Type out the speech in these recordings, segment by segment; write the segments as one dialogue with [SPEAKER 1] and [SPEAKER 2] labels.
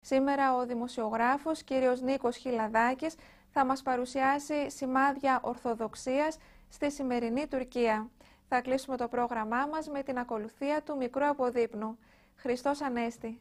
[SPEAKER 1] Σήμερα ο δημοσιογράφος κύριος Νίκος Χιλαδάκης θα μας παρουσιάσει σημάδια ορθοδοξίας στη σημερινή Τουρκία. Θα κλείσουμε το πρόγραμμά μας με την ακολουθία του μικρού αποδείπνου. Χριστός Ανέστη.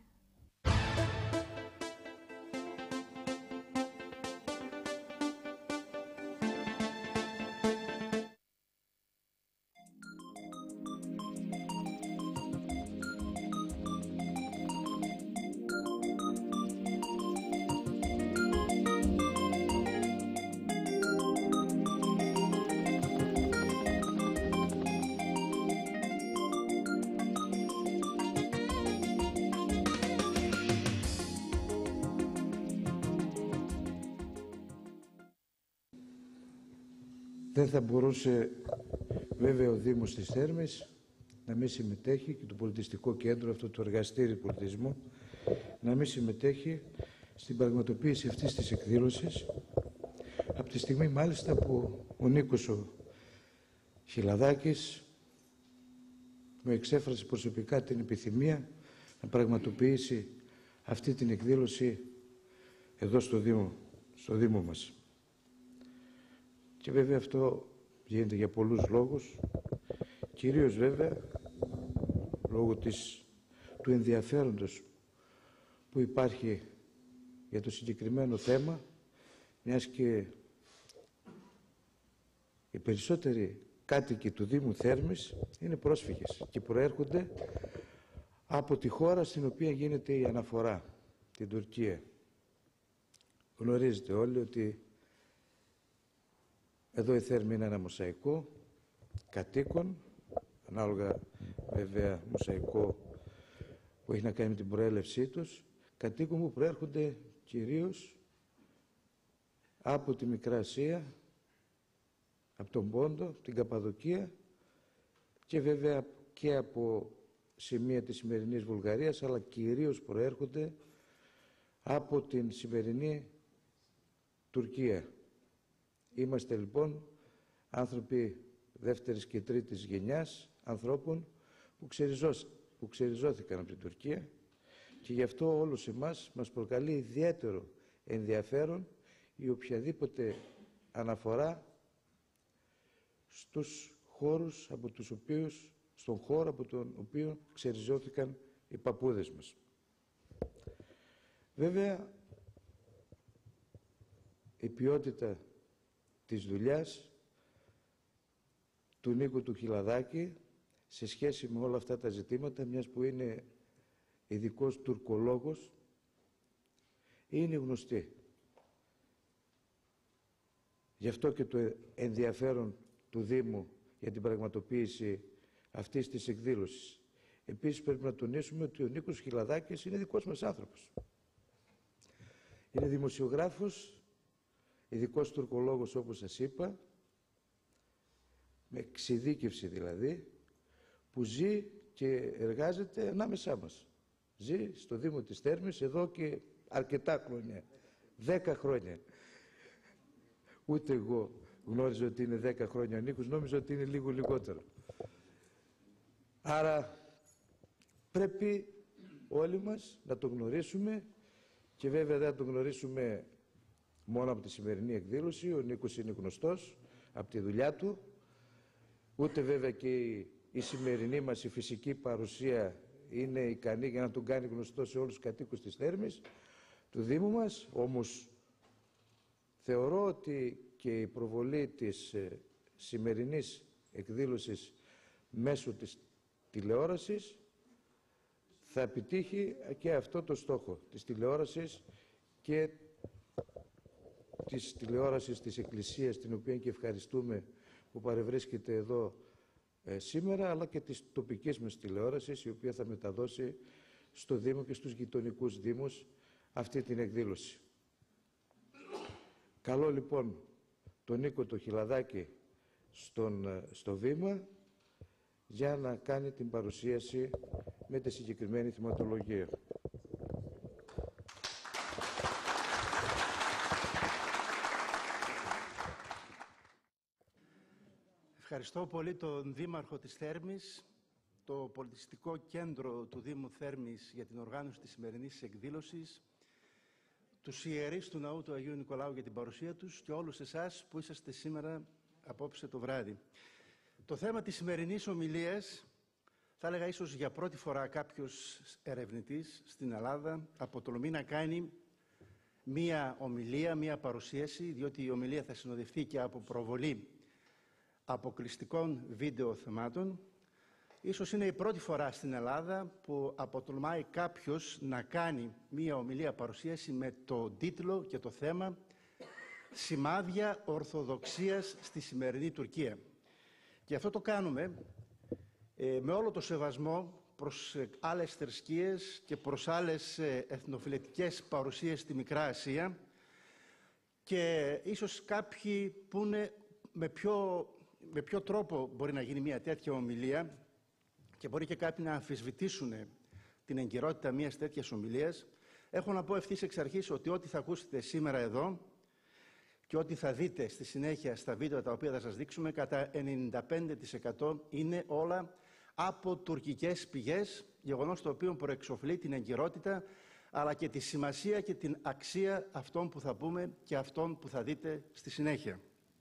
[SPEAKER 2] Δεν θα μπορούσε βέβαια ο Δήμος της Θέρμης να μην συμμετέχει και το πολιτιστικό κέντρο, αυτό το εργαστήριο πολιτισμού, να μην συμμετέχει στην πραγματοποίηση αυτής της εκδήλωσης από τη στιγμή μάλιστα που ο Νίκος ο Χιλαδάκης μου εξέφρασε προσωπικά την επιθυμία να πραγματοποιήσει αυτή την εκδήλωση εδώ στο Δήμο μας. Και βέβαια αυτό γίνεται για πολλούς λόγους, κυρίως βέβαια λόγω του ενδιαφέροντος που υπάρχει για το συγκεκριμένο θέμα, μιας και οι περισσότεροι κάτοικοι του Δήμου Θέρμης είναι πρόσφυγες και προέρχονται από τη χώρα στην οποία γίνεται η αναφορά, την Τουρκία. Γνωρίζετε όλοι ότι εδώ η Θέρμη είναι ένα μοσαϊκό κατοίκων, ανάλογα βέβαια μοσαϊκό που έχει να κάνει με την προέλευσή τους, κατοίκων που προέρχονται κυρίως από τη Μικρά Ασία, από τον Πόντο, την Καπαδοκία και βέβαια και από σημεία της σημερινής Βουλγαρίας, αλλά κυρίως προέρχονται από την σημερινή Τουρκία. Είμαστε λοιπόν άνθρωποι δεύτερης και τρίτης γενιάς, ανθρώπων που ξεριζώθηκαν από την Τουρκία και γι' αυτό όλους εμάς μας προκαλεί ιδιαίτερο ενδιαφέρον η οποιαδήποτε αναφορά στους χώρους στον χώρο από τον οποίο ξεριζώθηκαν οι παππούδες μας. Βέβαια, η ποιότητα της δουλειάς του Νίκου του Χιλαδάκη σε σχέση με όλα αυτά τα ζητήματα, μιας που είναι ειδικός τουρκολόγος, είναι γνωστή. Γι' αυτό και το ενδιαφέρον του Δήμου για την πραγματοποίηση αυτής της εκδήλωσης. Επίσης πρέπει να τονίσουμε ότι ο Νίκος Χιλαδάκης είναι δικός μας άνθρωπος. Είναι δημοσιογράφος, ειδικός τουρκολόγος όπως σας είπα, με εξειδίκευση δηλαδή, που ζει και εργάζεται ανάμεσά μας. Ζει στο Δήμο της Θέρμης εδώ και αρκετά χρόνια, 10 χρόνια. Ούτε εγώ γνώριζα ότι είναι 10 χρόνια ο Νίκος, νόμιζα ότι είναι λίγο λιγότερο. Άρα πρέπει όλοι μας να το γνωρίσουμε και βέβαια δεν θα το γνωρίσουμε μόνο από τη σημερινή εκδήλωση. Ο Νίκος είναι γνωστός από τη δουλειά του, ούτε βέβαια και η σημερινή μας η φυσική παρουσία είναι ικανή για να τον κάνει γνωστό σε όλους τους κατοίκους της Θέρμης, του Δήμου μας. Όμως θεωρώ ότι και η προβολή της σημερινής εκδήλωσης μέσω της τηλεόρασης θα επιτύχει και αυτό το στόχο της τηλεόρασης και της τηλεόρασης της Εκκλησίας, την οποία και ευχαριστούμε που παρευρίσκεται εδώ σήμερα, αλλά και της τοπικής μας τηλεόρασης, η οποία θα μεταδώσει στο Δήμο και στους γειτονικούς Δήμους αυτή την εκδήλωση. Καλώ λοιπόν τον Νίκο το Χιλαδάκη στο βήμα για να κάνει την παρουσίαση με τη συγκεκριμένη θεματολογία.
[SPEAKER 3] Ευχαριστώ πολύ τον Δήμαρχο της Θέρμης, το πολιτιστικό κέντρο του Δήμου Θέρμης για την οργάνωση της σημερινής εκδήλωσης τους ιερείς του Ναού του Αγίου Νικολάου για την παρουσία τους και όλους εσάς που είσαστε σήμερα απόψε το βράδυ. Το θέμα της σημερινής ομιλίας, θα έλεγα ίσως για πρώτη φορά κάποιος ερευνητής στην Ελλάδα αποτολμεί να κάνει μία ομιλία, μία παρουσίαση, διότι η ομιλία θα συνοδευτεί και από προβολή αποκλειστικών βίντεο θεμάτων. Ίσως είναι η πρώτη φορά στην Ελλάδα που αποτολμάει κάποιος να κάνει μία ομιλία παρουσίαση με το τίτλο και το θέμα «Σημάδια Ορθοδοξίας στη σημερινή Τουρκία». Και αυτό το κάνουμε με όλο το σεβασμό προς άλλες θρησκείες και προς άλλες εθνοφιλετικές παρουσίες στη Μικρά Ασία, και ίσως κάποιοι πούνε με ποιο τρόπο μπορεί να γίνει μια τέτοια ομιλία, και μπορεί και κάποιοι να αμφισβητήσουν την εγκυρότητα μιας τέτοιας ομιλίας. Έχω να πω ευθύς εξ αρχής ότι ό,τι θα ακούσετε σήμερα εδώ και ό,τι θα δείτε στη συνέχεια στα βίντεο τα οποία θα σας δείξουμε, κατά 95% είναι όλα από τουρκικές πηγές, γεγονός το οποίο προεξοφλεί την εγκυρότητα αλλά και τη σημασία και την αξία αυτών που θα πούμε και αυτών που θα δείτε στη συνέχεια.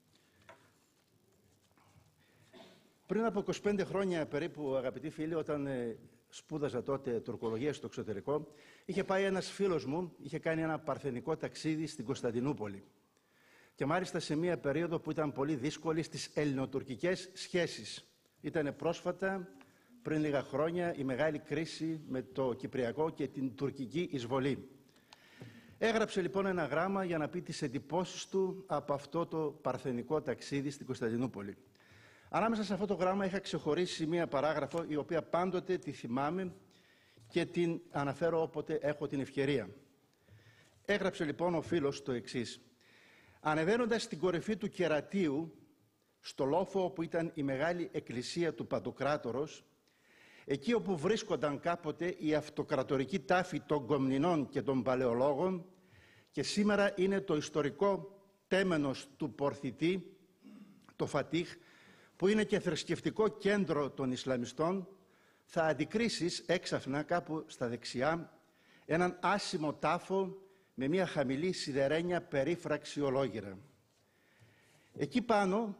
[SPEAKER 3] Πριν από 25 χρόνια περίπου, αγαπητοί φίλοι, όταν σπούδαζα τότε τουρκολογία στο εξωτερικό, είχε πάει ένας φίλος μου, είχε κάνει ένα παρθενικό ταξίδι στην Κωνσταντινούπολη. Και μάλιστα σε μια περίοδο που ήταν πολύ δύσκολη στις ελληνοτουρκικές σχέσεις. Ήταν πρόσφατα, πριν λίγα χρόνια, η μεγάλη κρίση με το Κυπριακό και την τουρκική εισβολή. Έγραψε λοιπόν ένα γράμμα για να πει τις εντυπώσεις του από αυτό το παρθενικό ταξίδι στην Κωνσταντινούπολη. Ανάμεσα σε αυτό το γράμμα είχα ξεχωρίσει μία παράγραφο, η οποία πάντοτε τη θυμάμαι και την αναφέρω όποτε έχω την ευκαιρία. Έγραψε λοιπόν ο φίλος το εξής. Ανεβαίνοντας στην κορυφή του Κερατίου, στο λόφο όπου ήταν η μεγάλη εκκλησία του Παντοκράτορος, εκεί όπου βρίσκονταν κάποτε η αυτοκρατορική τάφη των Κομνηνών και των Παλαιολόγων, και σήμερα είναι το ιστορικό τέμενος του Πορθητή, το Φατίχ, που είναι και θρησκευτικό κέντρο των Ισλαμιστών, θα αντικρίσεις έξαφνα κάπου στα δεξιά έναν άσημο τάφο με μια χαμηλή σιδερένια περίφραξη ολόγυρα. Εκεί πάνω,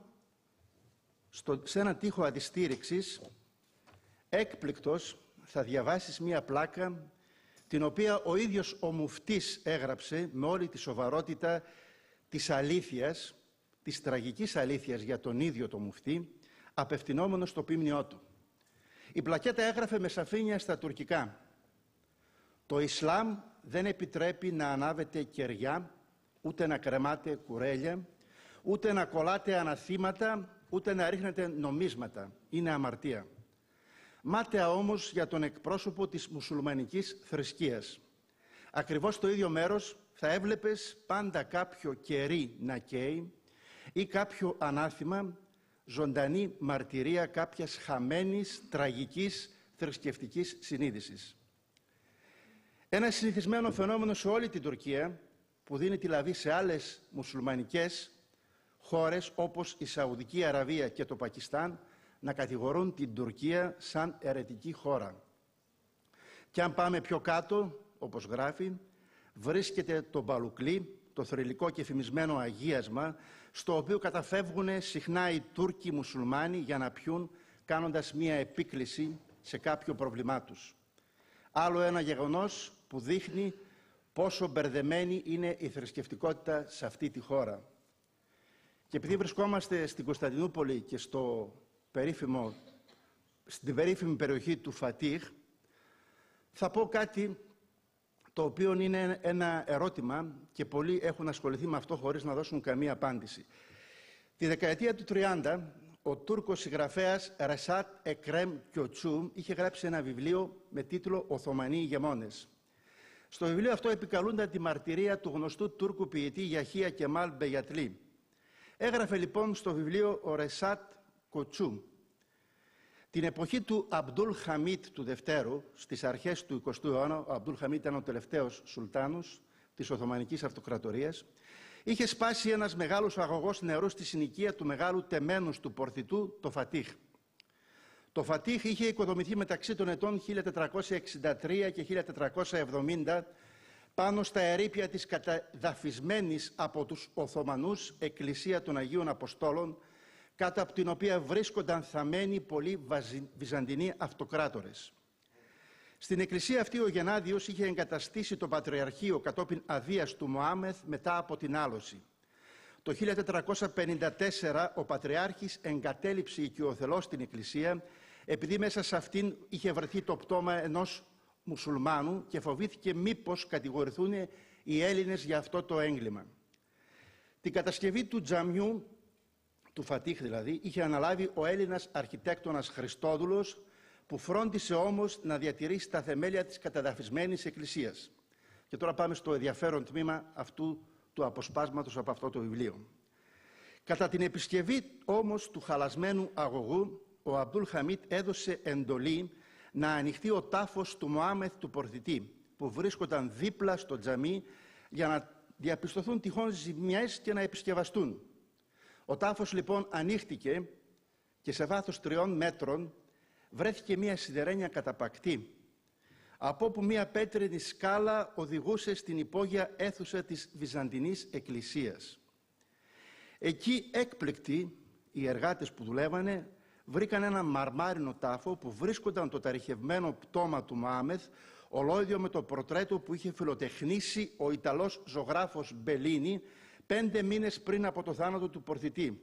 [SPEAKER 3] σε έναν τοίχο αντιστήριξης, έκπληκτος θα διαβάσεις μια πλάκα, την οποία ο ίδιος ο μουφτής έγραψε με όλη τη σοβαρότητα της αλήθειας, της τραγικής αλήθειας για τον ίδιο το μουφτή, απευθυνόμενος στο ποίμνιό του. Η πλακέτα έγραφε με σαφήνεια στα τουρκικά: «Το Ισλάμ δεν επιτρέπει να ανάβετε κεριά, ούτε να κρεμάτε κουρέλια, ούτε να κολλάτε αναθήματα, ούτε να ρίχνετε νομίσματα. Είναι αμαρτία». Μάταια όμως για τον εκπρόσωπο της μουσουλμανικής θρησκείας. Ακριβώς στο ίδιο μέρος θα έβλεπες πάντα κάποιο κερί να καίει ή κάποιο ανάθημα, ζωντανή μαρτυρία κάποιας χαμένης, τραγικής, θρησκευτικής συνείδησης. Ένα συνηθισμένο φαινόμενο σε όλη την Τουρκία, που δίνει τη λαβή σε άλλες μουσουλμανικές χώρες όπως η Σαουδική Αραβία και το Πακιστάν, να κατηγορούν την Τουρκία σαν αιρετική χώρα. Και αν πάμε πιο κάτω, όπως γράφει, βρίσκεται το Μπαλουκλί, το θρυλικό και φημισμένο αγίασμα, στο οποίο καταφεύγουν συχνά οι Τούρκοι μουσουλμάνοι για να πιούν, κάνοντας μία επίκληση σε κάποιο πρόβλημά τους. Άλλο ένα γεγονός που δείχνει πόσο μπερδεμένη είναι η θρησκευτικότητα σε αυτή τη χώρα. Και επειδή βρισκόμαστε στην Κωνσταντινούπολη και στην περίφημη περιοχή του Φατίχ, θα πω κάτι το οποίο είναι ένα ερώτημα και πολλοί έχουν ασχοληθεί με αυτό χωρίς να δώσουν καμία απάντηση. Τη δεκαετία του 30, ο Τούρκος συγγραφέας Ρεσάτ Εκρέμ Κιοτσού είχε γράψει ένα βιβλίο με τίτλο «Οθωμανοί ηγεμόνες». Στο βιβλίο αυτό επικαλούνταν τη μαρτυρία του γνωστού Τούρκου ποιητή Γιαχία Κεμάλ Μπεγιατλή. Έγραφε λοιπόν στο βιβλίο ο Ρεσάτ Κοτσού: την εποχή του Αμπτούλ Χαμίτ του Δευτέρου, στις αρχές του 20ου αιώνα, ο Αμπτούλ Χαμίτ ήταν ο τελευταίος σουλτάνος της Οθωμανικής Αυτοκρατορίας, είχε σπάσει ένας μεγάλος αγωγός νερού στη συνοικία του μεγάλου τεμένους του Πορθητού, το Φατίχ. Το Φατίχ είχε οικοδομηθεί μεταξύ των ετών 1463 και 1470, πάνω στα ερείπια της καταδαφισμένης από τους Οθωμανούς Εκκλησία των Αγίων Αποστόλων, κάτω από την οποία βρίσκονταν θαμμένοι πολλοί Βυζαντινοί αυτοκράτορες. Στην εκκλησία αυτή ο Γεννάδιος είχε εγκαταστήσει το Πατριαρχείο κατόπιν αδείας του Μωάμεθ μετά από την άλωση. Το 1454 ο Πατριάρχης εγκατέλειψε οικειοθελώς την εκκλησία, επειδή μέσα σε αυτήν είχε βρεθεί το πτώμα ενός μουσουλμάνου και φοβήθηκε μήπως κατηγορηθούν οι Έλληνες για αυτό το έγκλημα. Την κατασκευή του τζαμιού, του Φατίχ δηλαδή, είχε αναλάβει ο Έλληνας αρχιτέκτονας Χριστόδουλος, που φρόντισε όμως να διατηρήσει τα θεμέλια της καταδαφισμένης εκκλησίας. Και τώρα πάμε στο ενδιαφέρον τμήμα αυτού του αποσπάσματος από αυτό το βιβλίο. Κατά την επισκευή όμως του χαλασμένου αγωγού, ο Αμπτούλ Χαμίτ έδωσε εντολή να ανοιχτεί ο τάφος του Μωάμεθ του Πορθητή, που βρίσκονταν δίπλα στο τζαμί, για να διαπιστωθούν τυχόν ζημιές και να επισκευαστούν. Ο τάφος λοιπόν ανοίχτηκε και σε βάθος 3 μέτρων βρέθηκε μία σιδερένια καταπακτή, από όπου μία πέτρινη σκάλα οδηγούσε στην υπόγεια αίθουσα της Βυζαντινής Εκκλησίας. Εκεί έκπληκτοι οι εργάτες που δουλεύανε βρήκαν ένα μαρμάρινο τάφο που βρίσκονταν το ταρυχευμένο πτώμα του Μωάμεθ, ολόιδιο με το πορτρέτο που είχε φιλοτεχνήσει ο Ιταλός ζωγράφος Μπελίνι 5 μήνες πριν από το θάνατο του Πορθητή.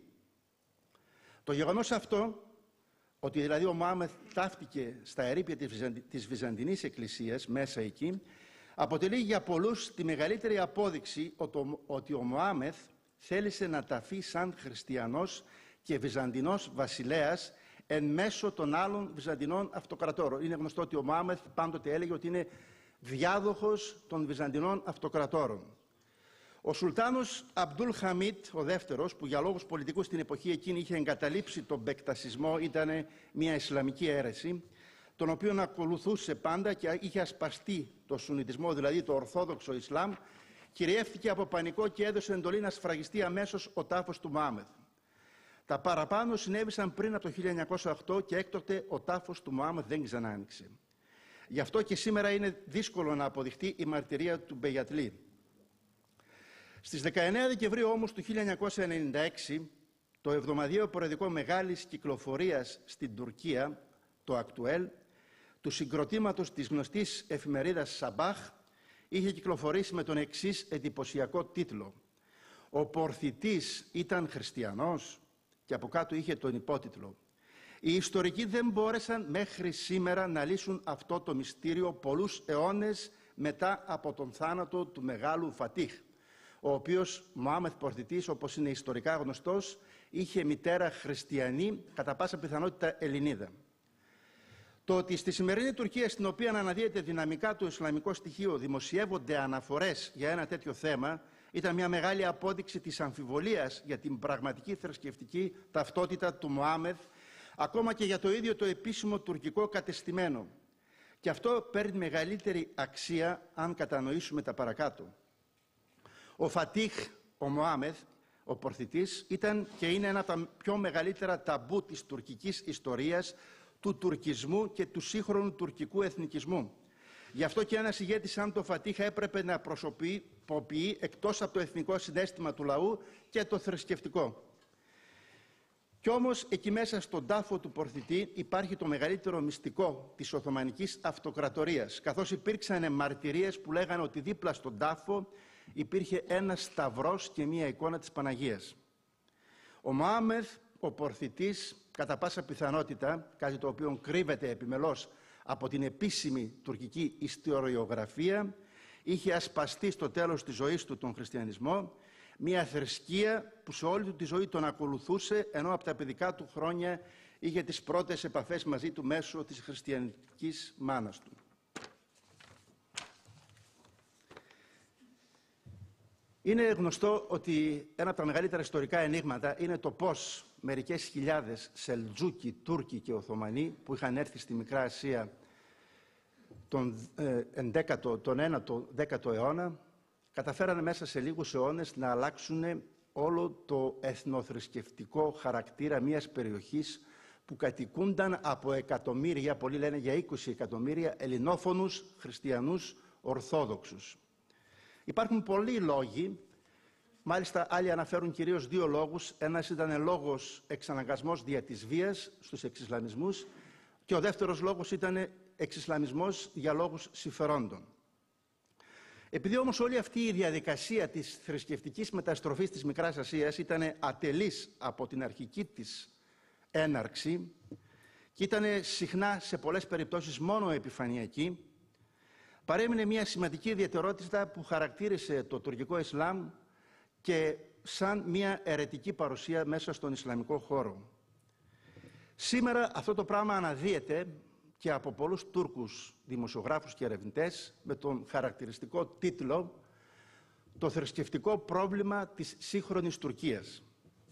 [SPEAKER 3] Το γεγονός αυτό, ότι δηλαδή ο Μωάμεθ ταύτηκε στα ερείπια της Βυζαντινής Εκκλησίας, μέσα εκεί, αποτελεί για πολλούς τη μεγαλύτερη απόδειξη ότι ο Μωάμεθ θέλησε να ταφεί σαν χριστιανός και Βυζαντινός βασιλέας εν μέσω των άλλων Βυζαντινών αυτοκρατόρων. Είναι γνωστό ότι ο Μωάμεθ πάντοτε έλεγε ότι είναι διάδοχος των Βυζαντινών αυτοκρατόρων. Ο Σουλτάνος Αμπτούλ Χαμίτ, ο δεύτερος, που για λόγους πολιτικούς στην εποχή εκείνη είχε εγκαταλείψει τον μπεκτασισμό, ήταν μια Ισλαμική αίρεση, τον οποίον ακολουθούσε πάντα και είχε ασπαστεί το Σουνιτισμό, δηλαδή το Ορθόδοξο Ισλάμ, κυριεύτηκε από πανικό και έδωσε εντολή να σφραγιστεί αμέσως ο τάφος του Μωάμεθ. Τα παραπάνω συνέβησαν πριν από το 1908 και έκτοτε ο τάφος του Μωάμεθ δεν ξανά άνοιξε. Γι' αυτό και σήμερα είναι δύσκολο να αποδειχτεί η μαρτυρία του Μπεγιατλή. Στις 19 Δεκεμβρίου όμως του 1996, το εβδομαδιαίο περιοδικό μεγάλης κυκλοφορίας στην Τουρκία, το Ακτουέλ, του συγκροτήματος της γνωστής εφημερίδας Σαμπάχ, είχε κυκλοφορήσει με τον εξής εντυπωσιακό τίτλο: «Ο Πορθητής ήταν χριστιανός», και από κάτω είχε τον υπότιτλο: «Οι ιστορικοί δεν μπόρεσαν μέχρι σήμερα να λύσουν αυτό το μυστήριο πολλούς αιώνες μετά από τον θάνατο του μεγάλου Φατίχ, ο οποίος Μωάμεθ Πορθητής, όπως είναι ιστορικά γνωστός, είχε μητέρα χριστιανή, κατά πάσα πιθανότητα Ελληνίδα». Το ότι στη σημερινή Τουρκία, στην οποία αναδύεται δυναμικά το ισλαμικό στοιχείο, δημοσιεύονται αναφορές για ένα τέτοιο θέμα, ήταν μια μεγάλη απόδειξη της αμφιβολίας για την πραγματική θρησκευτική ταυτότητα του Μωάμεθ, ακόμα και για το ίδιο το επίσημο τουρκικό κατεστημένο. Και αυτό παίρνει μεγαλύτερη αξία αν κατανοήσουμε τα παρακάτω. Ο Φατίχ, ο Μωάμεθ, ο Πορθητής, ήταν και είναι ένα από τα πιο μεγαλύτερα ταμπού της τουρκικής ιστορίας, του τουρκισμού και του σύγχρονου τουρκικού εθνικισμού. Γι' αυτό και ένας ηγέτης σαν το Φατίχ έπρεπε να προσωποποιεί εκτός από το εθνικό συναίσθημα του λαού και το θρησκευτικό. Κι όμως εκεί μέσα στον τάφο του Πορθητή υπάρχει το μεγαλύτερο μυστικό της Οθωμανικής Αυτοκρατορίας, καθώς υπήρξαν μαρτυρίες που λέγανε ότι δίπλα στον τάφο υπήρχε ένας σταυρός και μία εικόνα της Παναγίας. Ο Μωάμεθ, ο Πορθητής, κατά πάσα πιθανότητα, κάτι το οποίο κρύβεται επιμελώς από την επίσημη τουρκική ιστοριογραφία, είχε ασπαστεί στο τέλος της ζωής του τον χριστιανισμό, μια θρησκεία που σε όλη του τη ζωή τον ακολουθούσε, ενώ από τα παιδικά του χρόνια είχε τις πρώτες επαφές μαζί του μέσω της χριστιανικής μάνας του. Είναι γνωστό ότι ένα από τα μεγαλύτερα ιστορικά ενίγματα είναι το πώς μερικές χιλιάδες Σελτζούκοι, Τούρκοι και Οθωμανοί που είχαν έρθει στη Μικρά Ασία τον 9ο, 10ο αιώνα, καταφέρανε μέσα σε λίγους αιώνες να αλλάξουν όλο το εθνοθρησκευτικό χαρακτήρα μιας περιοχής που κατοικούνταν από εκατομμύρια, πολλοί λένε για 20 εκατομμύρια, ελληνόφωνους χριστιανούς Ορθόδοξους. Υπάρχουν πολλοί λόγοι, μάλιστα άλλοι αναφέρουν κυρίως δύο λόγους. Ένας ήταν λόγος εξαναγκασμός δια της βίας στους εξισλαμισμούς και ο δεύτερος λόγος ήταν εξισλαμισμός για λόγους συμφερόντων. Επειδή όμως όλη αυτή η διαδικασία της θρησκευτικής μεταστροφής της Μικράς Ασίας ήταν ατελής από την αρχική της έναρξη και ήταν συχνά σε πολλές περιπτώσεις μόνο επιφανειακή, παρέμεινε μια σημαντική ιδιαιτερότητα που χαρακτήρισε το τουρκικό Ισλάμ και σαν μια αιρετική παρουσία μέσα στον Ισλαμικό χώρο. Σήμερα αυτό το πράγμα αναδύεται και από πολλούς Τούρκους δημοσιογράφους και ερευνητές με τον χαρακτηριστικό τίτλο «Το θρησκευτικό πρόβλημα της σύγχρονης Τουρκίας».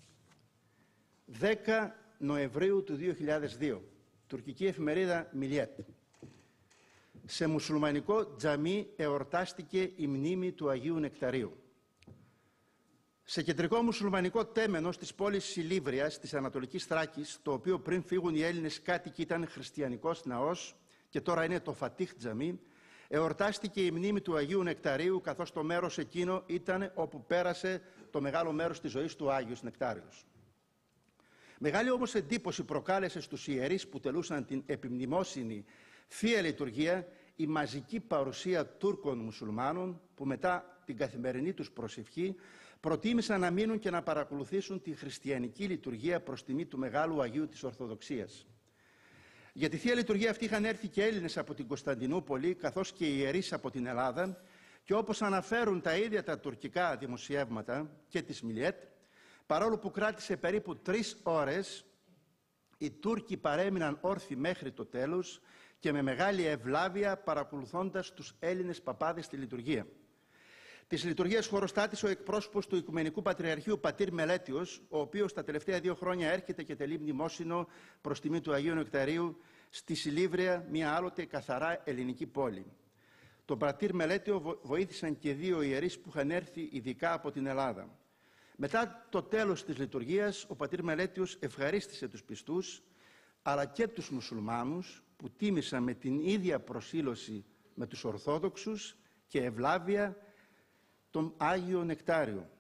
[SPEAKER 3] 10 Νοεμβρίου του 2002, τουρκική εφημερίδα Μιλιέτ. Σε μουσουλμανικό τζαμί εορτάστηκε η μνήμη του Αγίου Νεκταρίου. Σε κεντρικό μουσουλμανικό τέμενος της πόλης Σιλίβριας της Ανατολικής Θράκης, το οποίο πριν φύγουν οι Έλληνες κάτοικοι ήταν χριστιανικός ναός και τώρα είναι το Φατίχ τζαμί, εορτάστηκε η μνήμη του Αγίου Νεκταρίου, καθώς το μέρος εκείνο ήταν όπου πέρασε το μεγάλο μέρος της ζωής του Άγιος Νεκτάριος. Μεγάλη όμως εντύπωση προκάλεσε στους ιερείς που τελούσαν την επιμνημόσυνη Θεία Λειτουργία η μαζική παρουσία Τούρκων μουσουλμάνων που μετά την καθημερινή τους προσευχή προτίμησαν να μείνουν και να παρακολουθήσουν τη χριστιανική λειτουργία προς τιμή του Μεγάλου Αγίου της Ορθοδοξίας. Για τη Θεία Λειτουργία αυτή είχαν έρθει και Έλληνες από την Κωνσταντινούπολη, καθώς και ιερείς από την Ελλάδα, και όπως αναφέρουν τα ίδια τα τουρκικά δημοσιεύματα και της Μιλιέτ, παρόλο που κράτησε περίπου 3 ώρες, οι Τούρκοι παρέμειναν όρθιοι μέχρι το τέλος και με μεγάλη ευλάβεια παρακολουθώντας τους Έλληνες παπάδες στη λειτουργία. Της λειτουργίας χωροστάτησε ο εκπρόσωπος του Οικουμενικού Πατριαρχείου πατήρ Μελέτιος, ο οποίος τα τελευταία 2 χρόνια έρχεται και τελεί μνημόσυνο προς τιμή του Αγίου Νεκταρίου στη Σιλίβρια, μια άλλοτε καθαρά ελληνική πόλη. Τον πατήρ Μελέτιο βοήθησαν και 2 ιερείς που είχαν έρθει ειδικά από την Ελλάδα. Μετά το τέλος της λειτουργίας, ο πατήρ Μελέτιος ευχαρίστησε τους πιστούς, αλλά και τους μουσουλμάνους, που τίμησαν με την ίδια προσήλωση με τους Ορθόδοξους και ευλάβεια τον Άγιο Νεκτάριο.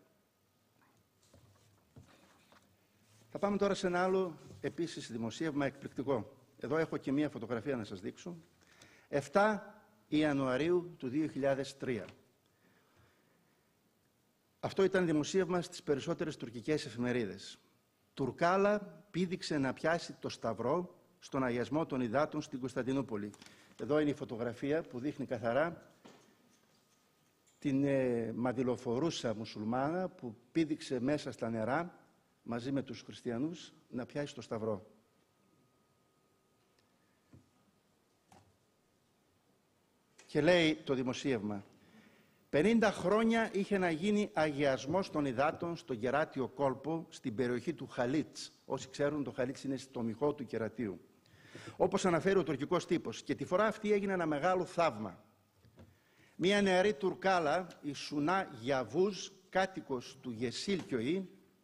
[SPEAKER 3] Θα πάμε τώρα σε ένα άλλο επίσης δημοσίευμα εκπληκτικό. Εδώ έχω και μία φωτογραφία να σας δείξω. 7 Ιανουαρίου του 2003. Αυτό ήταν δημοσίευμα στις περισσότερες τουρκικές εφημερίδες. Τουρκάλα πήδηξε να πιάσει το σταυρό στον αγιασμό των υδάτων στην Κωνσταντινούπολη. Εδώ είναι η φωτογραφία που δείχνει καθαρά την μαδιλοφορούσα μουσουλμάνα που πήδηξε μέσα στα νερά μαζί με τους χριστιανούς να πιάσει το σταυρό. Και λέει το δημοσίευμα: 50 χρόνια είχε να γίνει αγιασμός των υδάτων στον Κεράτιο κόλπο στην περιοχή του Χαλίτς. Όσοι ξέρουν, το Χαλίτς είναι στο μυχό του Κερατίου. Όπως αναφέρει ο τουρκικός τύπος. Και τη φορά αυτή έγινε ένα μεγάλο θαύμα. Μία νεαρή Τουρκάλα, η Σουνά Γιαβούζ, κάτοικος του Γεσίλκιοη,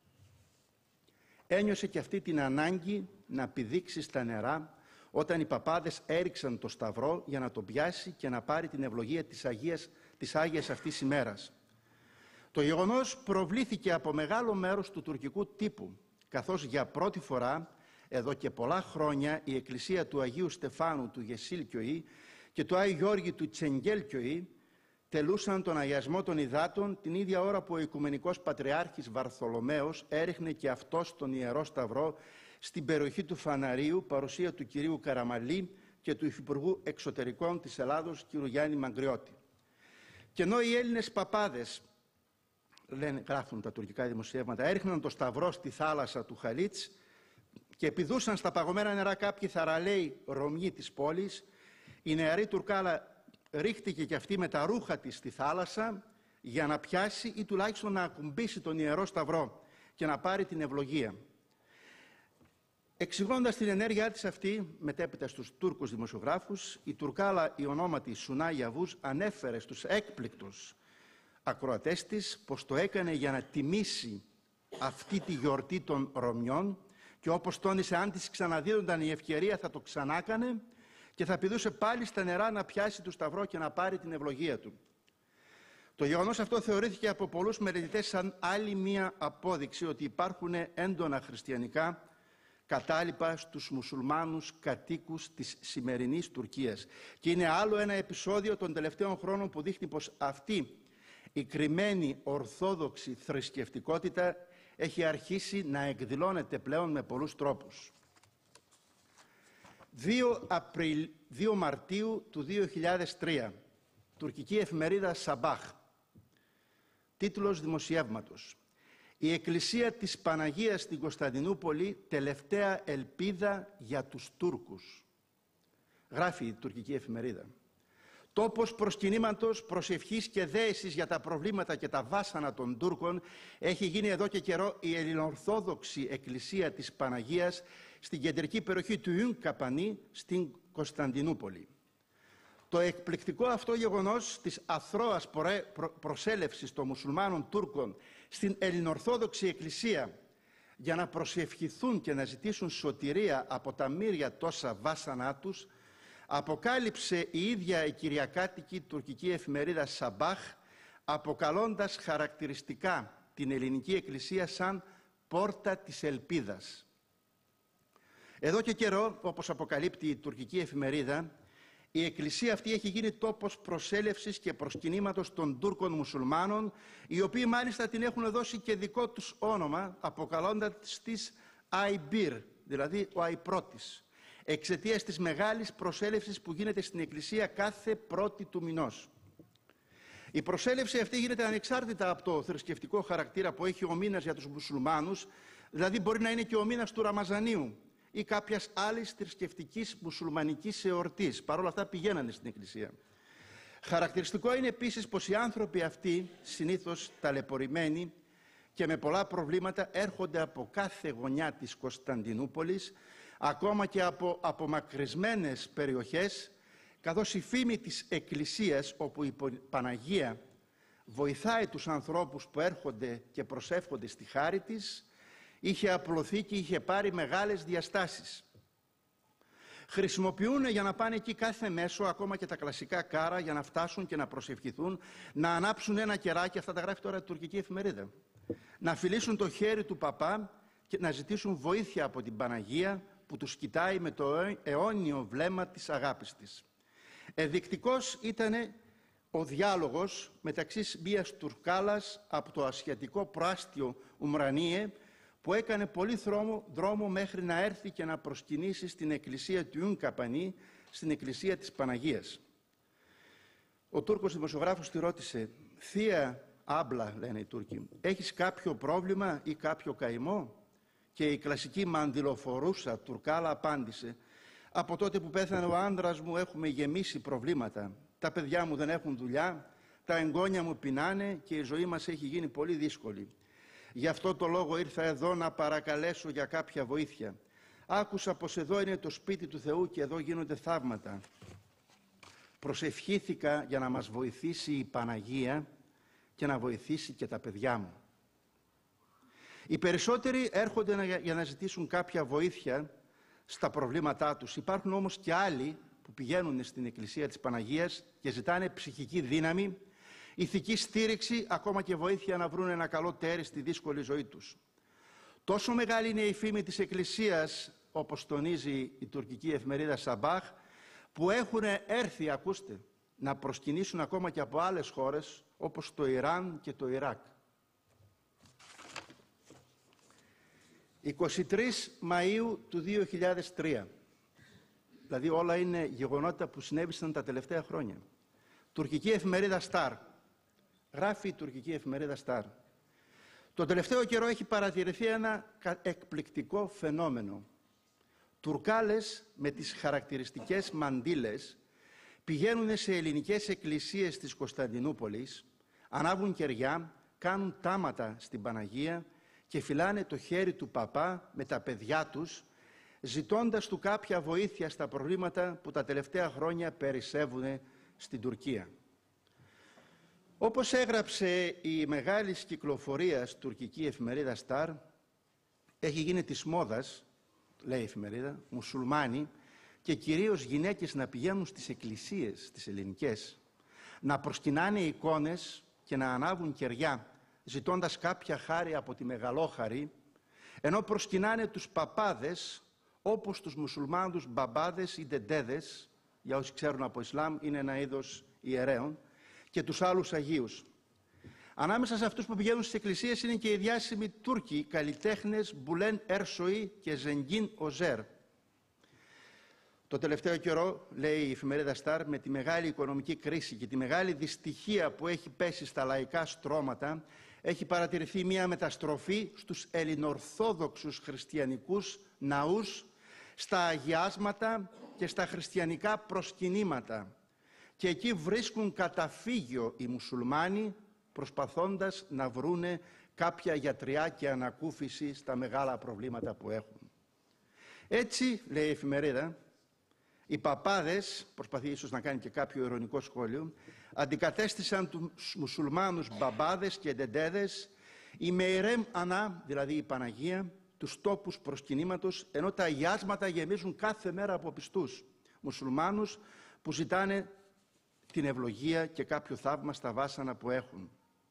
[SPEAKER 3] ένιωσε και αυτή την ανάγκη να πηδήξει στα νερά όταν οι παπάδες έριξαν το σταυρό για να τον πιάσει και να πάρει την ευλογία της Άγιας αυτής ημέρας. Το γεγονός προβλήθηκε από μεγάλο μέρος του τουρκικού τύπου, καθώς για πρώτη φορά εδώ και πολλά χρόνια η εκκλησία του Αγίου Στεφάνου του Γεσίλκιοη και του Άγιου Γιώργη του Τσεγγέλκιοη τελούσαν τον αγιασμό των υδάτων την ίδια ώρα που ο Οικουμενικός Πατριάρχης Βαρθολομαίος έριχνε και αυτός τον Ιερό Σταυρό στην περιοχή του Φαναρίου, παρουσία του κυρίου Καραμαλή και του Υφυπουργού Εξωτερικών της Ελλάδος, κ. Γιάννη Μαγκριώτη. Και ενώ οι Έλληνες παπάδες, γράφουν τα τουρκικά δημοσιεύματα, έριχναν το σταυρό στη θάλασσα του Χαλίτς και επιδούσαν στα παγωμένα νερά κάποιοι θαραλέοι Ρωμιοί της πόλης, η νεαρή Τουρκάλα ρίχτηκε και αυτή με τα ρούχα της στη θάλασσα για να πιάσει ή τουλάχιστον να ακουμπήσει τον Ιερό Σταυρό και να πάρει την ευλογία. Εξηγώντας την ενέργειά της αυτή, μετέπειτα στους Τούρκους δημοσιογράφους, η Τουρκάλα, η ονόματι Σουνά Γιαβούζ, ανέφερε στους έκπληκτους ακροατές της πως το έκανε για να τιμήσει αυτή τη γιορτή των Ρωμιών και όπως τόνισε, αν της ξαναδίδονταν η ευκαιρία θα το ξανάκανε και θα πηδούσε πάλι στα νερά να πιάσει το σταυρό και να πάρει την ευλογία του. Το γεγονός αυτό θεωρήθηκε από πολλούς μελετητές σαν άλλη μία απόδειξη ότι υπάρχουν έντονα χριστιανικά κατάλοιπα στους μουσουλμάνους κατοίκους της σημερινής Τουρκίας. Και είναι άλλο ένα επεισόδιο των τελευταίων χρόνων που δείχνει πως αυτή η κρυμμένη ορθόδοξη θρησκευτικότητα έχει αρχίσει να εκδηλώνεται πλέον με πολλούς τρόπους. 2 Μαρτίου του 2003, τουρκική εφημερίδα Σαμπάχ, τίτλος δημοσιεύματος: «Η Εκκλησία της Παναγίας στην Κωνσταντινούπολη, τελευταία ελπίδα για τους Τούρκους». Γράφει η τουρκική εφημερίδα. Τόπος προσκυνήματος, προσευχής και δέησης για τα προβλήματα και τα βάσανα των Τούρκων έχει γίνει εδώ και καιρό η ελληνοορθόδοξη Εκκλησία της Παναγίας στην κεντρική περιοχή του Ιουν Καπανή στην Κωνσταντινούπολη. Το εκπληκτικό αυτό γεγονός της αθρώας προσέλευσης των μουσουλμάνων Τούρκων στην ελληνοορθόδοξη Εκκλησία για να προσευχηθούν και να ζητήσουν σωτηρία από τα μοίρια τόσα βάσανά τους, αποκάλυψε η ίδια η κυριακάτικη τουρκική εφημερίδα Σαμπάχ, αποκαλώντας χαρακτηριστικά την ελληνική εκκλησία σαν πόρτα της ελπίδας. Εδώ και καιρό, όπως αποκαλύπτει η τουρκική εφημερίδα, η εκκλησία αυτή έχει γίνει τόπος προσέλευσης και προσκυνήματος των Τούρκων μουσουλμάνων, οι οποίοι μάλιστα την έχουν δώσει και δικό τους όνομα, αποκαλώντας της Αϊμπίρ, δηλαδή ο Αϊπρότης, εξαιτίας της μεγάλης προσέλευσης που γίνεται στην εκκλησία κάθε πρώτη του μηνός. Η προσέλευση αυτή γίνεται ανεξάρτητα από το θρησκευτικό χαρακτήρα που έχει ο μήνας για τους μουσουλμάνους, δηλαδή μπορεί να είναι και ο μήνας του Ραμαζανίου ή κάποιας άλλης θρησκευτικής μουσουλμανικής εορτής. Παρ' όλα αυτά πηγαίνανε στην εκκλησία. Χαρακτηριστικό είναι επίσης πως οι άνθρωποι αυτοί, συνήθως ταλαιπωρημένοι και με πολλά προβλήματα, έρχονται από κάθε γωνιά της Κωνσταντινούπολης, ακόμα και από απομακρυσμένες περιοχές, καθώς η φήμη της Εκκλησίας, όπου η Παναγία βοηθάει τους ανθρώπους που έρχονται και προσεύχονται στη χάρη της, είχε απλωθεί και είχε πάρει μεγάλες διαστάσεις. Χρησιμοποιούν για να πάνε εκεί κάθε μέσο, ακόμα και τα κλασικά κάρα, για να φτάσουν και να προσευχηθούν, να ανάψουν ένα κεράκι, αυτά τα γράφει τώρα η τουρκική εφημερίδα, να φιλήσουν το χέρι του παπά και να ζητήσουν βοήθεια από την Παναγία που τους κοιτάει με το αιώνιο βλέμμα της αγάπης της. Ενδεικτικός ήταν ο διάλογος μεταξύ μιας Τουρκάλας από το ασιατικό προάστιο Ουμρανίε, που έκανε πολύ δρόμο μέχρι να έρθει και να προσκυνήσει στην εκκλησία του Ιουν Καπανή, στην εκκλησία της Παναγίας. Ο Τούρκος δημοσιογράφος τη ρώτησε: «Θεία Άμπλα», λένε οι Τούρκοι, «έχεις κάποιο πρόβλημα ή κάποιο καημό?» Και η κλασική μαντιλοφορούσα Τουρκάλα απάντησε: «Από τότε που πέθανε ο άντρας μου έχουμε γεμίσει προβλήματα. Τα παιδιά μου δεν έχουν δουλειά, τα εγγόνια μου πεινάνε και η ζωή μας έχει γίνει πολύ δύσκολη. Γι' αυτό το λόγο ήρθα εδώ να παρακαλέσω για κάποια βοήθεια. Άκουσα πως εδώ είναι το σπίτι του Θεού και εδώ γίνονται θαύματα. Προσευχήθηκα για να μας βοηθήσει η Παναγία και να βοηθήσει και τα παιδιά μου». Οι περισσότεροι έρχονται για να ζητήσουν κάποια βοήθεια στα προβλήματά τους. Υπάρχουν όμως και άλλοι που πηγαίνουν στην εκκλησία της Παναγίας και ζητάνε ψυχική δύναμη, ηθική στήριξη, ακόμα και βοήθεια να βρουν ένα καλό τέρι στη δύσκολη ζωή τους. Τόσο μεγάλη είναι η φήμη της εκκλησίας, όπως τονίζει η τουρκική εφημερίδα Σαμπάχ, που έχουν έρθει, ακούστε, να προσκυνήσουν ακόμα και από άλλες χώρες, όπως το Ιράν και το Ιράκ. 23 Μαΐου του 2003, δηλαδή όλα είναι γεγονότα που συνέβησαν τα τελευταία χρόνια. Τουρκική εφημερίδα Σταρ, γράφει η τουρκική εφημερίδα Σταρ: «Το τελευταίο καιρό έχει παρατηρηθεί ένα εκπληκτικό φαινόμενο. Τουρκάλες με τις χαρακτηριστικές μαντήλες πηγαίνουν σε ελληνικές εκκλησίες της Κωνσταντινούπολης, ανάβουν κεριά, κάνουν τάματα στην Παναγία και φυλάνε το χέρι του παπά με τα παιδιά τους, ζητώντας του κάποια βοήθεια στα προβλήματα που τα τελευταία χρόνια περισσεύουν στην Τουρκία». Όπως έγραψε η μεγάλης κυκλοφορίας τουρκική εφημερίδα Σταρ, έχει γίνει της μόδας, λέει η εφημερίδα, μουσουλμάνοι και κυρίως γυναίκες να πηγαίνουν στις εκκλησίες τις ελληνικές, να προσκυνάνε εικόνες και να ανάβουν κεριά, ζητώντας κάποια χάρη από τη μεγαλόχαρη, ενώ προσκυνάνε τους παπάδες, όπως τους μουσουλμάνους μπαμπάδες ή ντεντέδες, για όσοι ξέρουν από Ισλάμ, είναι ένα είδος ιερέων, και τους άλλους Αγίους. Ανάμεσα σε αυτούς που πηγαίνουν στις εκκλησίες είναι και οι διάσημοι Τούρκοι καλλιτέχνες Μπουλέν Ερσοή και Ζενγκίν Οζέρ. Το τελευταίο καιρό, λέει η εφημερίδα Σταρ, με τη μεγάλη οικονομική κρίση και τη μεγάλη δυστυχία που έχει πέσει στα λαϊκά στρώματα, έχει παρατηρηθεί μια μεταστροφή στους ελληνοορθόδοξους χριστιανικούς ναούς, στα αγιάσματα και στα χριστιανικά προσκυνήματα. Και εκεί βρίσκουν καταφύγιο οι μουσουλμάνοι, προσπαθώντας να βρούνε κάποια γιατριά και ανακούφιση στα μεγάλα προβλήματα που έχουν. Έτσι, λέει η εφημερίδα, οι παπάδες, προσπαθεί ίσως να κάνει και κάποιο ειρωνικό σχόλιο, αντικατέστησαν τους μουσουλμάνους μπαμπάδες και ντεντέδες, η Μεϊρέμ Ανά, δηλαδή η Παναγία, τους τόπους προσκυνήματος, ενώ τα αγιάσματα γεμίζουν κάθε μέρα από πιστούς μουσουλμάνους που ζητάνε την ευλογία και κάποιο θαύμα στα βάσανα που έχουν.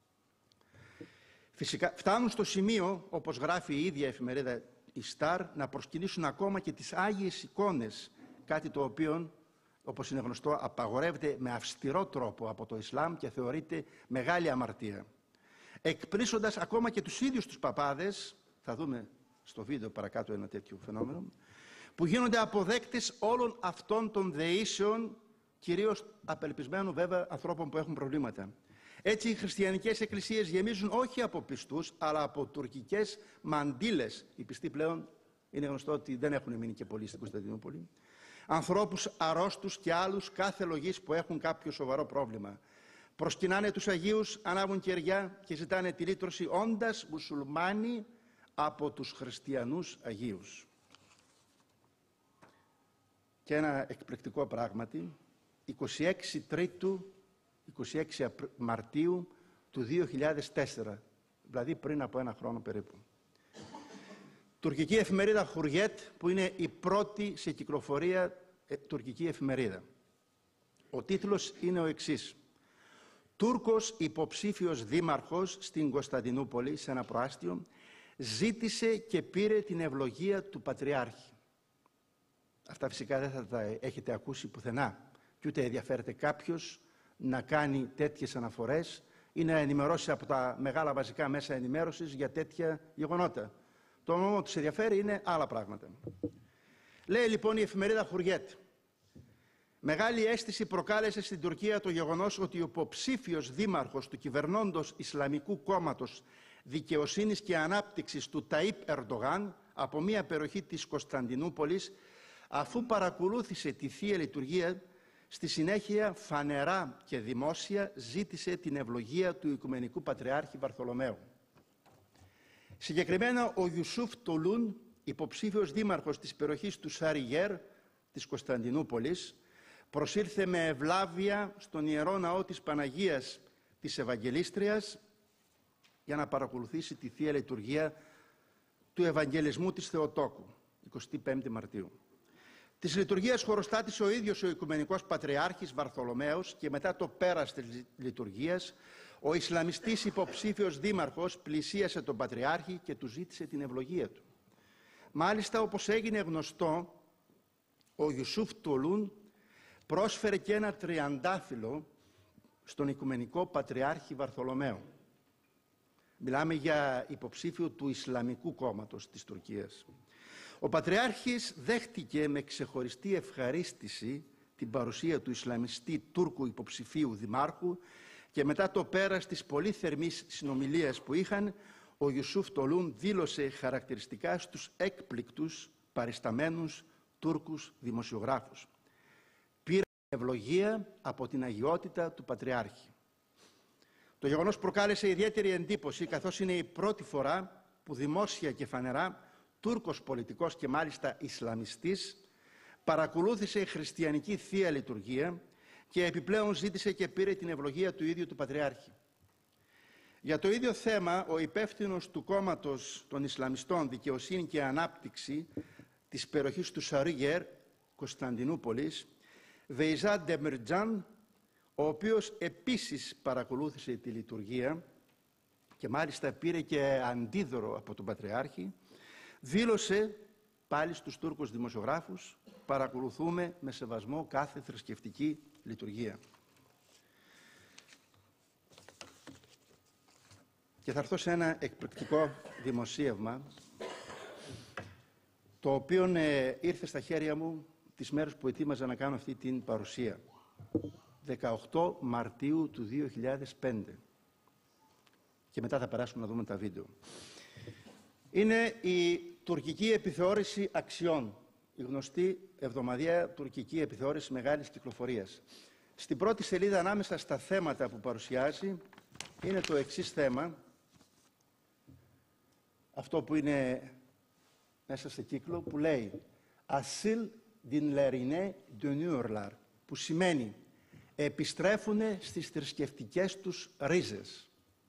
[SPEAKER 3] Φυσικά φτάνουν στο σημείο, όπως γράφει η ίδια εφημερίδα η Σταρ, να προσκυνήσουν ακόμα και τις Άγιες εικόνες, κάτι το οποίο, όπως είναι γνωστό, απαγορεύεται με αυστηρό τρόπο από το Ισλάμ και θεωρείται μεγάλη αμαρτία. Εκπλήσοντας ακόμα και τους ίδιους τους παπάδες, θα δούμε στο βίντεο παρακάτω ένα τέτοιο φαινόμενο, που γίνονται αποδέκτες όλων αυτών των δεήσεων, κυρίως απελπισμένων βέβαια ανθρώπων που έχουν προβλήματα. Έτσι οι χριστιανικές εκκλησίες γεμίζουν όχι από πιστούς, αλλά από τουρκικές μαντήλες. Οι πιστοί πλέον είναι γνωστό ότι δεν έχουν μείνει και πολλοί στην Κωνσταντινούπολη. Ανθρώπους αρρώστους και άλλους κάθε λογής που έχουν κάποιο σοβαρό πρόβλημα. Προσκυνάνε τους Αγίους, ανάβουν κεριά και ζητάνε τη λύτρωση, όντας μουσουλμάνοι από τους χριστιανούς Αγίους. Και ένα εκπληκτικό πράγματι, 26 Μαρτίου του 2004, δηλαδή πριν από ένα χρόνο περίπου. Τουρκική εφημερίδα Χουριέτ, που είναι η πρώτη σε κυκλοφορία τουρκική εφημερίδα. Ο τίτλος είναι ο εξής: Τούρκος υποψήφιος δήμαρχος στην Κωνσταντινούπολη, σε ένα προάστιο, ζήτησε και πήρε την ευλογία του Πατριάρχη. Αυτά φυσικά δεν θα τα έχετε ακούσει πουθενά και ούτε ενδιαφέρεται κάποιος να κάνει τέτοιες αναφορές ή να ενημερώσει από τα μεγάλα βασικά μέσα ενημέρωσης για τέτοια γεγονότα. Το μόνο που τους ενδιαφέρει είναι άλλα πράγματα. Λέει λοιπόν η εφημερίδα Χουριέτ: μεγάλη αίσθηση προκάλεσε στην Τουρκία το γεγονός ότι ο υποψήφιος δήμαρχος του κυβερνώντος Ισλαμικού κόμματος Δικαιοσύνης και Ανάπτυξης του Ταΐπ Ερντογάν από μια περιοχή της Κωνσταντινούπολης, αφού παρακολούθησε τη Θεία Λειτουργία, στη συνέχεια φανερά και δημόσια ζήτησε την ευλογία του Οικουμενικού Πατριάρχη Βαρθολομαίου. Συγκεκριμένα ο Ιουσούφ Τολούν, υποψήφιος δήμαρχος της περιοχής του Σαριγέρ της Κωνσταντινούπολης, προσήλθε με ευλάβεια στον Ιερό Ναό της Παναγίας της Ευαγγελίστριας για να παρακολουθήσει τη Θεία Λειτουργία του Ευαγγελισμού της Θεοτόκου, 25 Μαρτίου. Της λειτουργίας χωροστάτησε ο ίδιος ο Οικουμενικός Πατριάρχης Βαρθολομαίος και μετά το πέρας της λειτουργίας ο Ισλαμιστής υποψήφιος δήμαρχος πλησίασε τον Πατριάρχη και του ζήτησε την ευλογία του. Μάλιστα, όπως έγινε γνωστό, ο Ιουσούφ Τολούν πρόσφερε και ένα τριαντάφυλλο στον Οικουμενικό Πατριάρχη Βαρθολομαίο. Μιλάμε για υποψήφιο του Ισλαμικού κόμματος της Τουρκίας. Ο Πατριάρχης δέχτηκε με ξεχωριστή ευχαρίστηση την παρουσία του Ισλαμιστή Τούρκου υποψηφίου δημάρχου και μετά το πέρας της πολύ θερμής συνομιλίας που είχαν, ο Ιουσούφ Τολούν δήλωσε χαρακτηριστικά στους έκπληκτους παρισταμένους Τούρκους δημοσιογράφους: πήρα ευλογία από την αγιότητα του Πατριάρχη. Το γεγονός προκάλεσε ιδιαίτερη εντύπωση, καθώς είναι η πρώτη φορά που δημόσια και φανερά Τούρκος πολιτικός και μάλιστα Ισλαμιστής παρακολούθησε χριστιανική Θεία Λειτουργία και επιπλέον ζήτησε και πήρε την ευλογία του ίδιου του Πατριάρχη. Για το ίδιο θέμα, ο υπεύθυνος του κόμματος των Ισλαμιστών Δικαιοσύνη και Ανάπτυξη της περιοχής του Σαρίγερ, Κωνσταντινούπολης, Βεϊζά Ντεμιρτζάν, ο οποίος επίσης παρακολούθησε τη λειτουργία και μάλιστα πήρε και αντίδωρο από τον Πατριάρχη, δήλωσε πάλι στους Τούρκους δημοσιογράφους: παρακολουθούμε με σεβασμό κάθε θρησκευτική λειτουργία. Και θα έρθω σε ένα εκπληκτικό δημοσίευμα, το οποίο ήρθε στα χέρια μου τις μέρες που ετοίμαζα να κάνω αυτή την παρουσία. 18 Μαρτίου του 2005. Και μετά θα περάσουμε να δούμε τα βίντεο. Είναι η τουρκική επιθεώρηση αξιών, η γνωστή εβδομαδιαία τουρκική επιθεώρηση μεγάλης κυκλοφορίας. Στην πρώτη σελίδα, ανάμεσα στα θέματα που παρουσιάζει, είναι το εξής θέμα, αυτό που είναι μέσα σε κύκλο, που λέει «Ασύλ din Lerine dönüyorlar», που σημαίνει «επιστρέφουν στις θρησκευτικές τους ρίζες».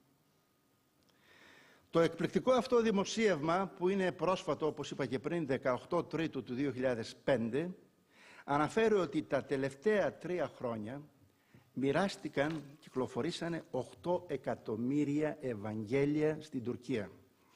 [SPEAKER 3] Το εκπληκτικό αυτό δημοσίευμα, που είναι πρόσφατο, όπως είπα και πριν, 18 Τρίτου του 2005, αναφέρει ότι τα τελευταία 3 χρόνια κυκλοφορήσανε 8 εκατομμύρια Ευαγγέλια στην Τουρκία.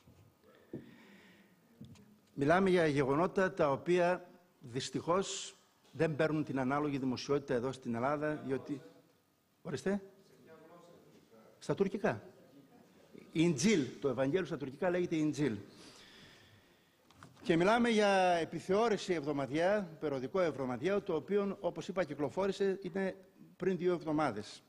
[SPEAKER 3] Μιλάμε για γεγονότα τα οποία δυστυχώς δεν παίρνουν την ανάλογη δημοσιότητα εδώ στην Ελλάδα, διότι... Ορίστε. Στα τουρκικά. Ιντζίλ, το Ευαγγέλιο στα τουρκικά λέγεται Ιντζίλ. Και μιλάμε για επιθεώρηση εβδομαδιαία, περιοδικό εβδομαδιαίο, το οποίο, όπως είπα, κυκλοφόρησε είναι πριν 2 εβδομάδες.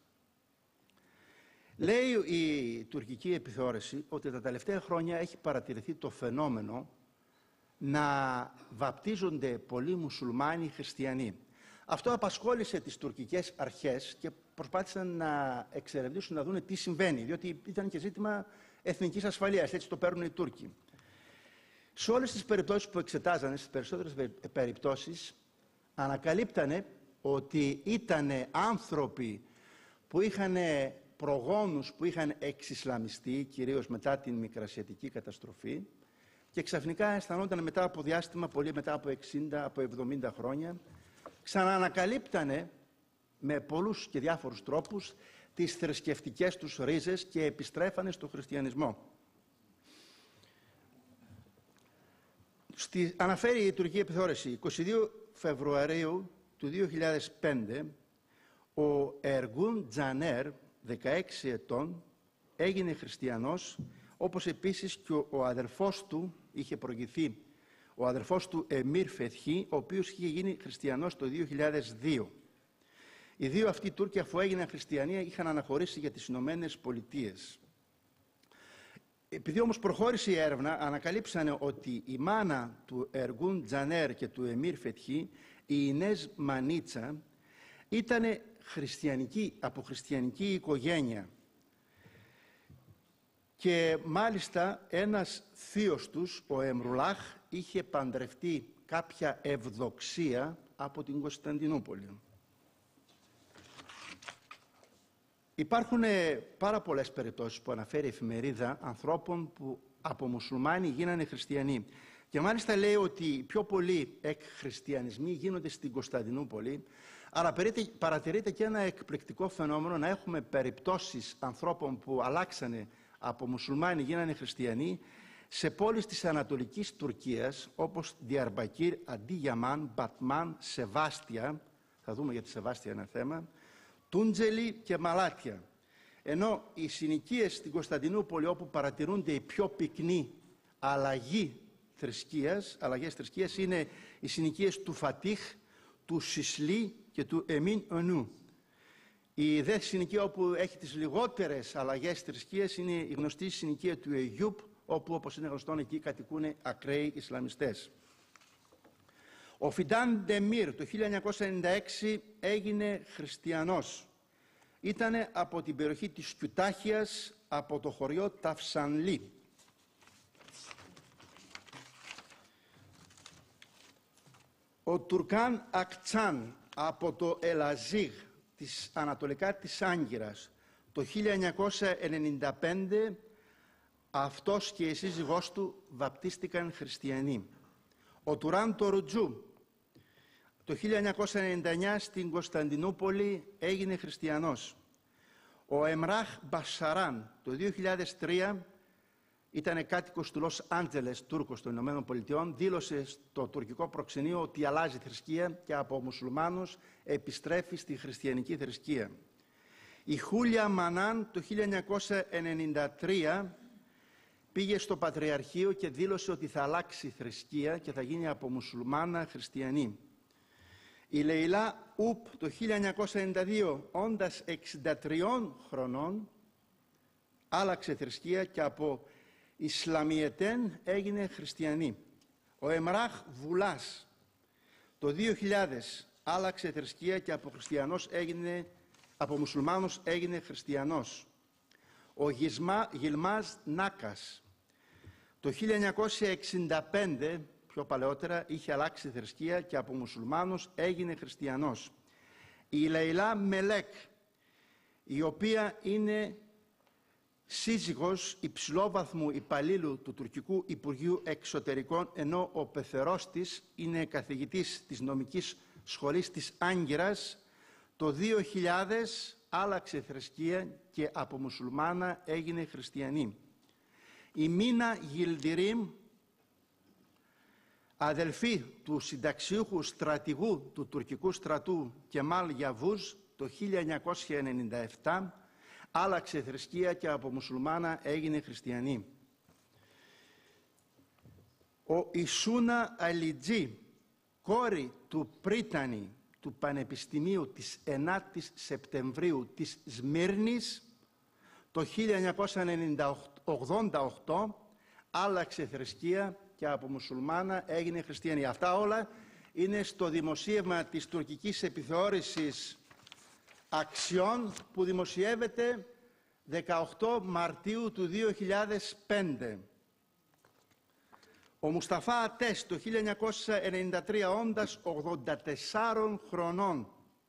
[SPEAKER 3] Λέει η τουρκική επιθεώρηση ότι τα τελευταία χρόνια έχει παρατηρηθεί το φαινόμενο να βαπτίζονται πολλοί μουσουλμάνοι χριστιανοί. Αυτό απασχόλησε τις τουρκικές αρχές και προσπάθησαν να εξερευνήσουν, να δουν τι συμβαίνει, διότι ήταν και ζήτημα εθνικής ασφαλείας, έτσι το παίρνουν οι Τούρκοι. Σε όλες τις περιπτώσεις που εξετάζανε, στις περισσότερες περιπτώσεις, ανακαλύπτανε ότι ήταν άνθρωποι που είχαν προγόνους που είχαν εξισλαμιστεί, κυρίως μετά την Μικρασιατική καταστροφή, και ξαφνικά αισθανόταν μετά από διάστημα, πολύ μετά από 60, από 70 χρόνια, ξαναανακαλύπτανε με πολλούς και διάφορους τρόπους τις θρησκευτικές τους ρίζες και επιστρέφανε στο χριστιανισμό. Αναφέρει η τουρκική επιθεώρηση, 22 Φεβρουαρίου του 2005, ο Εργούν Τζανέρ, 16 ετών, έγινε χριστιανός, όπως επίσης και ο αδερφός του είχε προηγηθεί, ο αδερφός του Εμίρ Φετχή, ο οποίος είχε γίνει χριστιανός το 2002. Οι δύο αυτοί Τούρκοι, αφού έγιναν χριστιανοί, είχαν αναχωρήσει για τις Ηνωμένες Πολιτείες. Επειδή όμως προχώρησε η έρευνα, ανακαλύψανε ότι η μάνα του Εργούν Τζανέρ και του Εμίρ Φετχή, η Ινέζ Μανίτσα, ήταν από χριστιανική οικογένεια. Και μάλιστα ένας θείος τους, ο Εμρουλάχ, είχε παντρευτεί κάποια Ευδοξία από την Κωνσταντινούπολη. Υπάρχουν πάρα πολλές περιπτώσεις που αναφέρει η εφημερίδα ανθρώπων που από μουσουλμάνοι γίνανε χριστιανοί. Και μάλιστα λέει ότι οι πιο πολλοί εκχριστιανισμοί γίνονται στην Κωνσταντινούπολη, αλλά παρατηρείται και ένα εκπληκτικό φαινόμενο να έχουμε περιπτώσεις ανθρώπων που αλλάξανε από μουσουλμάνοι γίνανε χριστιανοί σε πόλεις της Ανατολικής Τουρκίας, όπως Διαρμπακύρ, Αντίγιαμαν, Μπατμάν, Σεβάστια, θα δούμε για τη Σεβάστια ένα θέμα, Τούντζελη και Μαλάτια. Ενώ οι συνοικίες στην Κωνσταντινούπολη, όπου παρατηρούνται οι πιο πυκνοί αλλαγές θρησκείας, είναι οι συνοικίες του Φατίχ, του Σισλί και του Εμίν Ονού. Η δε συνοικία όπου έχει τις λιγότερες αλλαγές θρησκείας είναι η γνωστή συνοικία του Αιγιούπ, όπου, όπως είναι γνωστόν, εκεί κατοικούν ακραίοι Ισλαμιστές. Ο Φιντάν Ντεμίρ το 1996 έγινε χριστιανός. Ήτανε από την περιοχή της Κιουτάχιας, από το χωριό Ταυσανλή. Ο Τουρκάν Ακτσάν από το Ελαζίγ, ανατολικά της Άγκυρας, το 1995 αυτός και η σύζυγός του βαπτίστηκαν χριστιανοί. Ο Τουράν Τορουτζού Το 1999 στην Κωνσταντινούπολη έγινε χριστιανός. Ο Εμράχ Μπασαράν το 2003 ήταν κάτοικος του Λος Άντζελες, Τούρκος των Ηνωμένων Πολιτειών, δήλωσε στο τουρκικό προξενείο ότι αλλάζει θρησκεία και από μουσουλμάνους επιστρέφει στη χριστιανική θρησκεία. Η Χούλια Μανάν το 1993 πήγε στο Πατριαρχείο και δήλωσε ότι θα αλλάξει θρησκεία και θα γίνει από μουσουλμάνα χριστιανή. Η Λεϊλά Ουπ το 1992, όντας 63 χρονών, άλλαξε θρησκεία και από Ισλαμιετέν έγινε χριστιανή. Ο Εμράχ Βουλάς το 2000 άλλαξε θρησκεία και από μουσουλμάνος έγινε χριστιανός. Ο Γιλμάζ Νάκας το 1965, πιο παλαιότερα, είχε αλλάξει θρησκεία και από μουσουλμάνος έγινε χριστιανός. Η Λεϊλά Μελέκ, η οποία είναι σύζυγος υψηλόβαθμου υπαλλήλου του Τουρκικού Υπουργείου Εξωτερικών, ενώ ο πεθερός της είναι καθηγητής της νομικής σχολής της Άγκυρας, το 2000 άλλαξε θρησκεία και από μουσουλμάνα έγινε χριστιανή. Η Μίνα Γιλντιρίμ, αδελφή του συνταξιούχου στρατηγού του τουρκικού στρατού Κεμάλ Γιαβούζ, το 1997 άλλαξε θρησκεία και από μουσουλμάνα έγινε χριστιανή. Ο Ισούνα Αλιτζή, κόρη του πρίτανη του Πανεπιστημίου της 9ης Σεπτεμβρίου της Σμύρνης, το 1988 άλλαξε θρησκεία και από μουσουλμάνα έγινε χριστιανή. Αυτά όλα είναι στο δημοσίευμα της τουρκικής επιθεώρησης αξιών που δημοσιεύεται 18 Μαρτίου του 2005. Ο Μουσταφά Ατές το 1993, όντας 84 χρονών,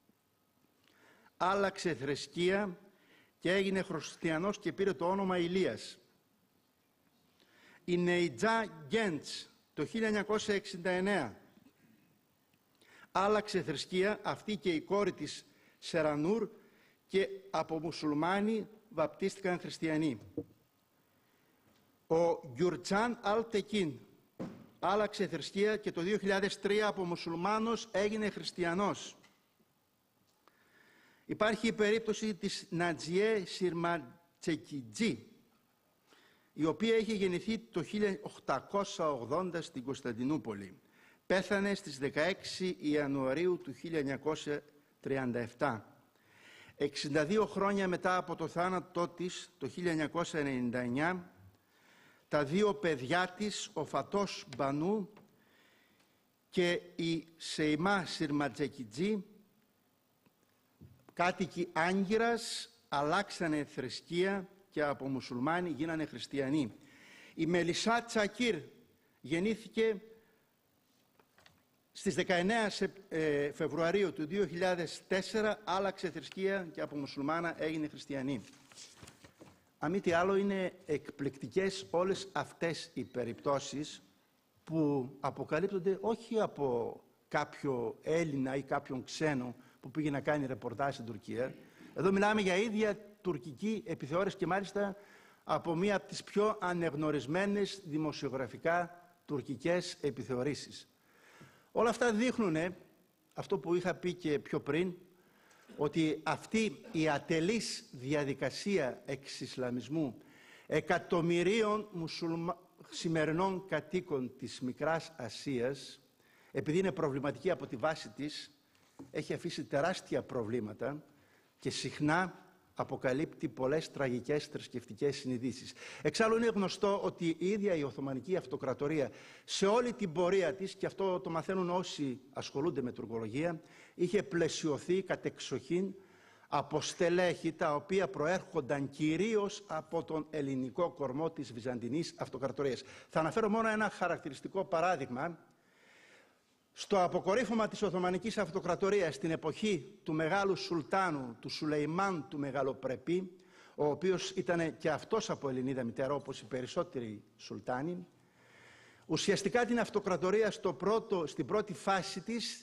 [SPEAKER 3] άλλαξε θρησκεία και έγινε χριστιανός και πήρε το όνομα Ηλίας. Η Νεϊτζά Γκέντς το 1969 άλλαξε θρησκεία, αυτή και η κόρη της Σερανούρ, και από μουσουλμάνοι βαπτίστηκαν χριστιανοί. Ο Γκιουρτσάν Αλτεκίν άλλαξε θρησκεία και το 2003 από μουσουλμάνος έγινε χριστιανός. Υπάρχει η περίπτωση της Νατζιέ Σιρματσεκιτζή, η οποία είχε γεννηθεί το 1880 στην Κωνσταντινούπολη. Πέθανε στις 16 Ιανουαρίου του 1937. 62 χρόνια μετά από το θάνατό της, το 1999, τα δύο παιδιά της, ο Φατός Μπανού και η Σεϊμά Σιρματζεκιτζή, κάτοικοι Άγκυρας, αλλάξανε θρησκεία και από μουσουλμάνοι γίνανε χριστιανοί. Η Μελισσά Τσακίρ γεννήθηκε στις 19 Φεβρουαρίου του 2004, άλλαξε θρησκεία και από μουσουλμάνα έγινε χριστιανή. Αν μη τι άλλο, είναι εκπληκτικές όλες αυτές οι περιπτώσεις που αποκαλύπτονται όχι από κάποιο Έλληνα ή κάποιον ξένο που πήγε να κάνει ρεπορτάζ στην Τουρκία. Εδώ μιλάμε για ίδια τουρκική επιθεώρηση και μάλιστα από μία από τις πιο ανεγνωρισμένες δημοσιογραφικά τουρκικές επιθεωρήσεις. Όλα αυτά δείχνουν αυτό που είχα πει και πιο πριν, ότι αυτή η ατελής διαδικασία εξισλαμισμού εκατομμυρίων σημερινών κατοίκων της Μικράς Ασίας, επειδή είναι προβληματική από τη βάση της, έχει αφήσει τεράστια προβλήματα και συχνά αποκαλύπτει πολλές τραγικές θρησκευτικές συνειδήσεις. Εξάλλου είναι γνωστό ότι η ίδια η Οθωμανική Αυτοκρατορία σε όλη την πορεία της, και αυτό το μαθαίνουν όσοι ασχολούνται με τουρκολογία, είχε πλαισιωθεί κατεξοχήν από στελέχη τα οποία προέρχονταν κυρίως από τον ελληνικό κορμό της Βυζαντινής Αυτοκρατορίας. Θα αναφέρω μόνο ένα χαρακτηριστικό παράδειγμα. Στο αποκορύφωμα της Οθωμανικής Αυτοκρατορίας, στην εποχή του Μεγάλου Σουλτάνου, του Σουλεϊμάν του Μεγαλοπρεπή, ο οποίος ήταν και αυτός από Ελληνίδα μητέρα, όπως οι περισσότεροι Σουλτάνοι, ουσιαστικά την αυτοκρατορία στην πρώτη φάση της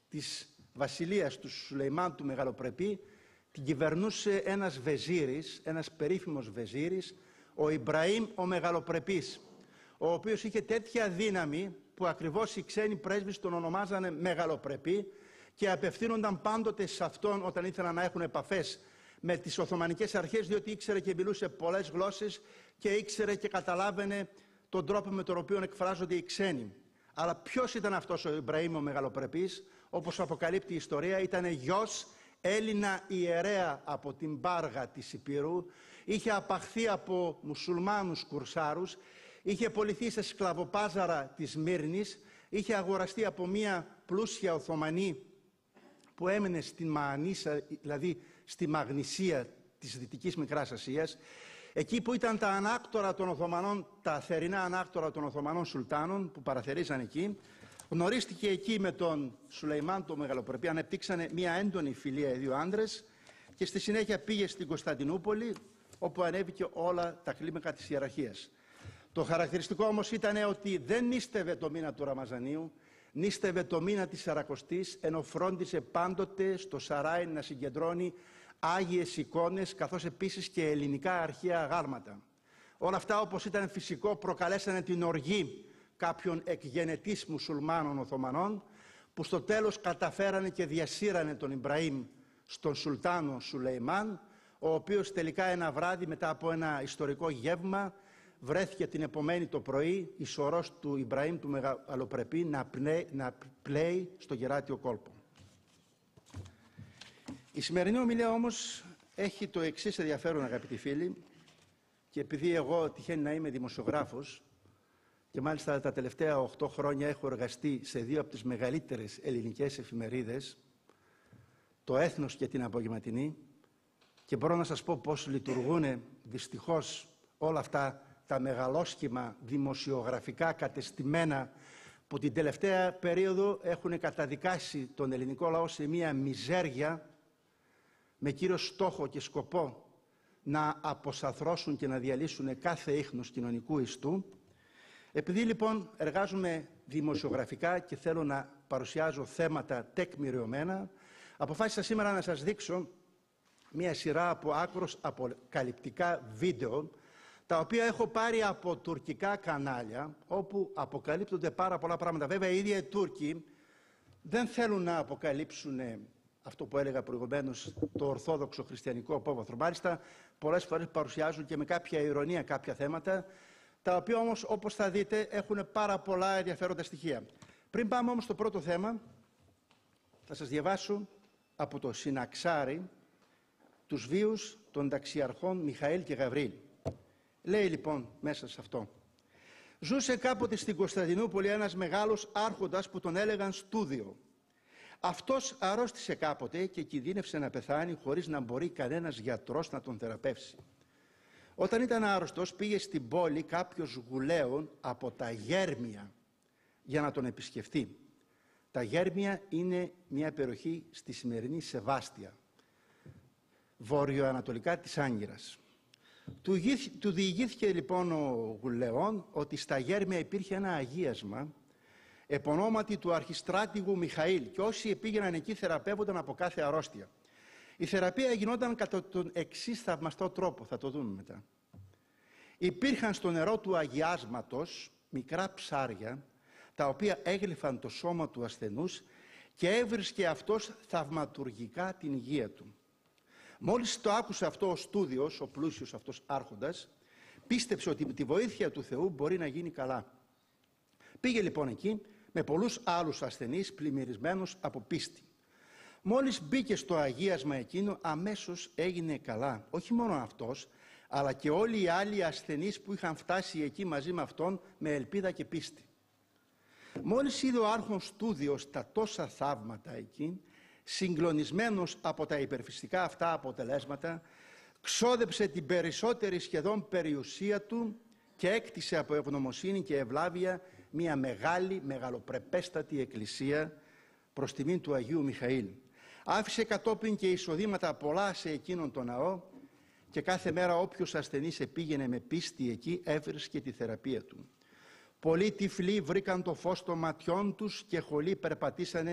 [SPEAKER 3] της βασιλείας του Σουλεϊμάν του Μεγαλοπρεπή την κυβερνούσε ένας βεζίρης, ένας περίφημος βεζίρης, ο Ιμπραήμ ο Μεγαλοπρεπής, ο οποίος είχε τέτοια δύναμη που ακριβώς οι ξένοι πρέσβεις τον ονομάζανε Μεγαλοπρεπή και απευθύνονταν πάντοτε σε αυτόν όταν ήθελαν να έχουν επαφές με τις Οθωμανικές αρχές, διότι ήξερε και μιλούσε πολλές γλώσσες και ήξερε και καταλάβαινε τον τρόπο με τον οποίο εκφράζονται οι ξένοι. Αλλά ποιος ήταν αυτός ο Ιμπραήμ ο Μεγαλοπρεπής? Όπως αποκαλύπτει η ιστορία, ήταν γιος Έλληνα ιερέα από την Πάργα της Υπήρου, είχε απαχθεί από μουσουλμάνους κουρσάρους, είχε πωληθεί σε σκλαβοπάζαρα της Μύρνης, είχε αγοραστεί από μια πλούσια Οθωμανή που έμενε στην Μαανίσα, δηλαδή στη Μαγνησία της Δυτικής Μικράς Ασίας, εκεί που ήταν τα ανάκτορα των Οθωμανών, τα θερινά ανάκτορα των Οθωμανών Σουλτάνων που παραθερίζαν εκεί. Γνωρίστηκε εκεί με τον Σουλεϊμάν τον Μεγαλοπρεπή, ανεπτύξανε μια έντονη φιλία οι δύο άντρες και στη συνέχεια πήγε στην Κωνσταντινούπολη, όπου ανέβηκε όλα τα κλίμακα της ιεραρχίας. Το χαρακτηριστικό όμως ήταν ότι δεν νίστευε το μήνα του Ραμαζανίου, νίστευε το μήνα της Σαρακοστής, ενώ φρόντισε πάντοτε στο Σαράι να συγκεντρώνει άγιες εικόνες, καθώς επίσης και ελληνικά αρχαία αγάλματα. Όλα αυτά, όπως ήταν φυσικό, προκαλέσανε την οργή κάποιων εκγενετής μουσουλμάνων Οθωμανών, που στο τέλος καταφέρανε και διασύρανε τον Ιμπραήμ στον Σουλτάνο Σουλεϊμάν, ο οποίος τελικά ένα βράδυ μετά από ένα ιστορικό γεύμα βρέθηκε την επομένη το πρωί η σωρός του Ιμπραήμ του Μεγαλοπρεπή να πλέει στο γεράτιο κόλπο. Η σημερινή ομιλία όμως έχει το εξής ενδιαφέρον, αγαπητοί φίλοι, και επειδή εγώ τυχαίνει να είμαι δημοσιογράφος και μάλιστα τα τελευταία 8 χρόνια έχω εργαστεί σε 2 από τις μεγαλύτερες ελληνικές εφημερίδες, το Έθνος και την Απογευματινή, και μπορώ να σας πω πώς λειτουργούν δυστυχώς όλα αυτά τα μεγαλόσχημα δημοσιογραφικά κατεστημένα που την τελευταία περίοδο έχουν καταδικάσει τον ελληνικό λαό σε μία μιζέρια με κύριο στόχο και σκοπό να αποσαθρώσουν και να διαλύσουν κάθε ίχνος κοινωνικού ιστού. Επειδή λοιπόν εργάζομαι δημοσιογραφικά και θέλω να παρουσιάζω θέματα τεκμηριωμένα, αποφάσισα σήμερα να σας δείξω μία σειρά από άκρως αποκαλυπτικά βίντεο, τα οποία έχω πάρει από τουρκικά κανάλια, όπου αποκαλύπτονται πάρα πολλά πράγματα. Βέβαια, οι ίδιοι οι Τούρκοι δεν θέλουν να αποκαλύψουν αυτό που έλεγα προηγουμένως, το ορθόδοξο χριστιανικό απόβαθρο. Μάλιστα, πολλές φορές παρουσιάζουν και με κάποια ηρωνία κάποια θέματα, τα οποία όμως, όπως θα δείτε, έχουν πάρα πολλά ενδιαφέροντα στοιχεία. Πριν πάμε όμως στο πρώτο θέμα, θα σας διαβάσω από το Συναξάρι τους βίους των ταξιαρχών Μιχαήλ και Γαβρίλ. Λέει λοιπόν μέσα σε αυτό: ζούσε κάποτε στην Κωνσταντινούπολη ένας μεγάλος άρχοντας που τον έλεγαν Στούδιο. Αυτός αρρώστησε κάποτε και κινδύνευσε να πεθάνει χωρίς να μπορεί κανένας γιατρός να τον θεραπεύσει. Όταν ήταν άρρωστος, πήγε στην πόλη κάποιος γουλέων από τα Γέρμια για να τον επισκεφτεί. Τα Γέρμια είναι μια περιοχή στη σημερινή Σεβάστια, βορειοανατολικά της Άγκυρας. Του διηγήθηκε λοιπόν ο Γουλεών ότι στα Γέρμια υπήρχε ένα αγίασμα επωνόματι του αρχιστράτηγου Μιχαήλ και όσοι πήγαιναν εκεί θεραπεύονταν από κάθε αρρώστια. Η θεραπεία γινόταν κατά τον εξής θαυμαστό τρόπο, θα το δούμε μετά. Υπήρχαν στο νερό του αγιάσματος μικρά ψάρια, τα οποία έγλυφαν το σώμα του ασθενούς και έβρισκε αυτός θαυματουργικά την υγεία του. Μόλις το άκουσε αυτό ο Στούδιος, ο πλούσιος αυτός άρχοντας, πίστεψε ότι με τη βοήθεια του Θεού μπορεί να γίνει καλά. Πήγε λοιπόν εκεί με πολλούς άλλους ασθενείς πλημμυρισμένους από πίστη. Μόλις μπήκε στο αγίασμα εκείνο, αμέσως έγινε καλά. Όχι μόνο αυτός, αλλά και όλοι οι άλλοι ασθενείς που είχαν φτάσει εκεί μαζί με αυτόν με ελπίδα και πίστη. Μόλις είδε ο άρχον Στούδιος τα τόσα θαύματα εκεί, συγκλονισμένος από τα υπερφυστικά αυτά αποτελέσματα, ξόδεψε την περισσότερη σχεδόν περιουσία του και έκτισε από ευγνωμοσύνη και ευλάβεια μια μεγάλη, μεγαλοπρεπέστατη εκκλησία προς τιμήν του Αγίου Μιχαήλ. Άφησε κατόπιν και εισοδήματα πολλά σε εκείνον τον ναό και κάθε μέρα όποιος ασθενής επήγαινε με πίστη εκεί έβρισκε τη θεραπεία του. Πολλοί τυφλοί βρήκαν το φως των ματιών τους και χολοί περπατήσανε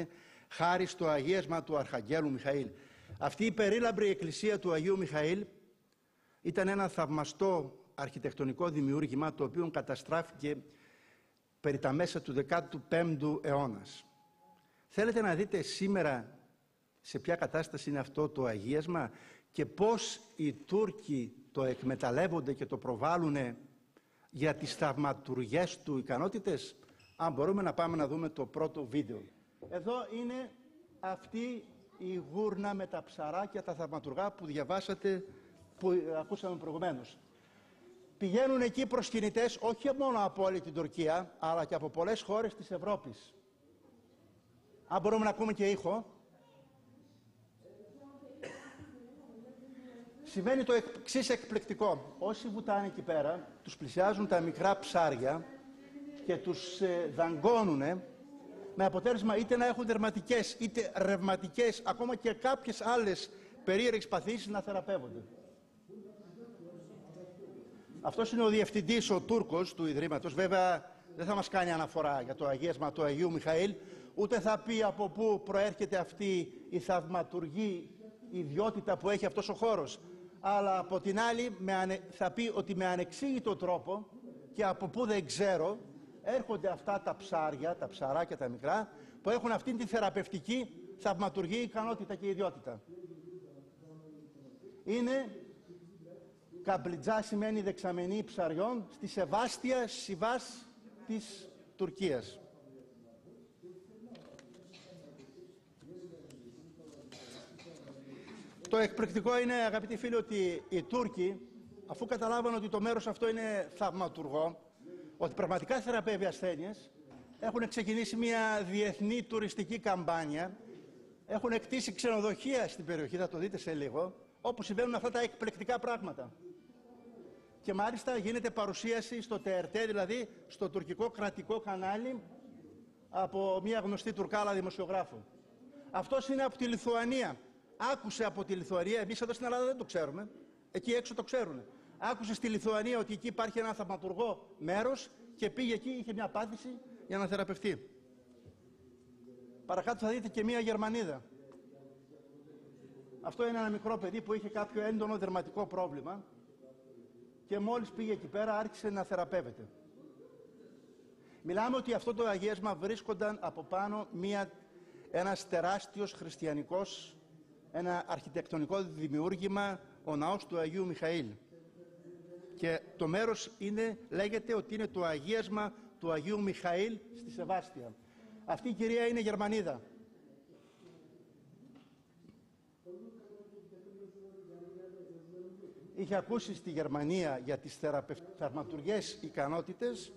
[SPEAKER 3] χάρη στο αγίασμα του Αρχαγγέλου Μιχαήλ. Αυτή η περίλαμπρη εκκλησία του Αγίου Μιχαήλ ήταν ένα θαυμαστό αρχιτεκτονικό δημιούργημα, το οποίο καταστράφηκε περί τα μέσα του 15ου αιώνα. Θέλετε να δείτε σήμερα σε ποια κατάσταση είναι αυτό το αγίασμα και πώς οι Τούρκοι το εκμεταλλεύονται και το προβάλλουν για τις θαυματουργές του ικανότητες? Αν μπορούμε να πάμε να δούμε το πρώτο βίντεο. Εδώ είναι αυτή η γούρνα με τα ψαράκια, τα θαυματουργά που διαβάσατε, που ακούσαμε προηγουμένως. Πηγαίνουν εκεί προσκυνητές όχι μόνο από όλη την Τουρκία, αλλά και από πολλές χώρες της Ευρώπης. Αν μπορούμε να ακούμε και ήχο. Συμβαίνει το εξής εκπληκτικό. Όσοι βουτάνε εκεί πέρα, τους πλησιάζουν τα μικρά ψάρια και τους δαγκώνουν, με αποτέλεσμα είτε να έχουν δερματικές, είτε ρευματικές, ακόμα και κάποιες άλλες περίεργες παθήσεις να θεραπεύονται. Αυτός είναι ο διευθυντής, ο Τούρκος του Ιδρύματος. Βέβαια δεν θα μας κάνει αναφορά για το αγίασμα του Αγίου Μιχαήλ, ούτε θα πει από πού προέρχεται αυτή η θαυματουργή ιδιότητα που έχει αυτός ο χώρος. Αλλά από την άλλη θα πει ότι με ανεξήγητο τρόπο και από πού δεν ξέρω έρχονται αυτά τα ψάρια, τα ψαράκια τα μικρά, που έχουν αυτήν τη θεραπευτική θαυματουργή ικανότητα και ιδιότητα. Είναι Καμπλιτζά, σημαίνει δεξαμενή ψαριών, στη Σεβάστια Σιβάς της Τουρκίας. Το εκπληκτικό είναι, αγαπητοί φίλοι, ότι οι Τούρκοι, αφού καταλάβαν ότι το μέρος αυτό είναι θαυματουργό, ότι πραγματικά θεραπεύει ασθένειες, έχουν ξεκινήσει μια διεθνή τουριστική καμπάνια, έχουν κτίσει ξενοδοχεία στην περιοχή, θα το δείτε σε λίγο, όπου συμβαίνουν αυτά τα εκπληκτικά πράγματα. Και μάλιστα γίνεται παρουσίαση στο TRT, δηλαδή στο τουρκικό κρατικό κανάλι, από μια γνωστή Τουρκάλα δημοσιογράφο. Αυτός είναι από τη Λιθουανία. Άκουσε από τη Λιθουανία, εμείς εδώ στην Ελλάδα δεν το ξέρουμε, εκεί έξω το ξέρουν. Άκουσε στη Λιθουανία ότι εκεί υπάρχει ένα θαυματουργό μέρος και πήγε εκεί, είχε μια πάθηση για να θεραπευτεί. Παρακάτω θα δείτε και μια Γερμανίδα. Αυτό είναι ένα μικρό παιδί που είχε κάποιο έντονο δερματικό πρόβλημα και μόλις πήγε εκεί πέρα άρχισε να θεραπεύεται. Μιλάμε ότι αυτό το αγίασμα βρίσκονταν από πάνω ένας τεράστιος χριστιανικός, ένα αρχιτεκτονικό δημιούργημα, ο ναός του Αγίου Μιχαήλ. Και το μέρος λέγεται ότι είναι το αγίασμα του Αγίου Μιχαήλ στη Σεβάστια. Αυτή η κυρία είναι Γερμανίδα. Είχε ακούσει στη Γερμανία για τις θαυματουργές ικανότητες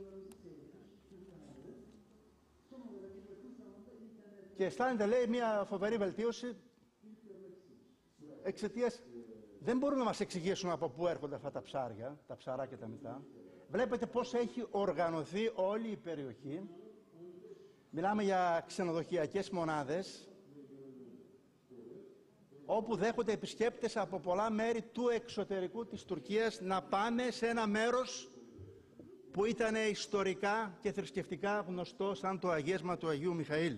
[SPEAKER 3] και αισθάνεται, λέει, μια φοβερή βελτίωση εξαιτίας. Δεν μπορούν να μας εξηγήσουν από πού έρχονται αυτά τα ψάρια, τα ψαράκια τα μικρά. Βλέπετε πώς έχει οργανωθεί όλη η περιοχή. Μιλάμε για ξενοδοχειακές μονάδες, όπου δέχονται επισκέπτες από πολλά μέρη του εξωτερικού της Τουρκίας να πάνε σε ένα μέρος που ήταν ιστορικά και θρησκευτικά γνωστό σαν το αγίασμα του Αγίου Μιχαήλ.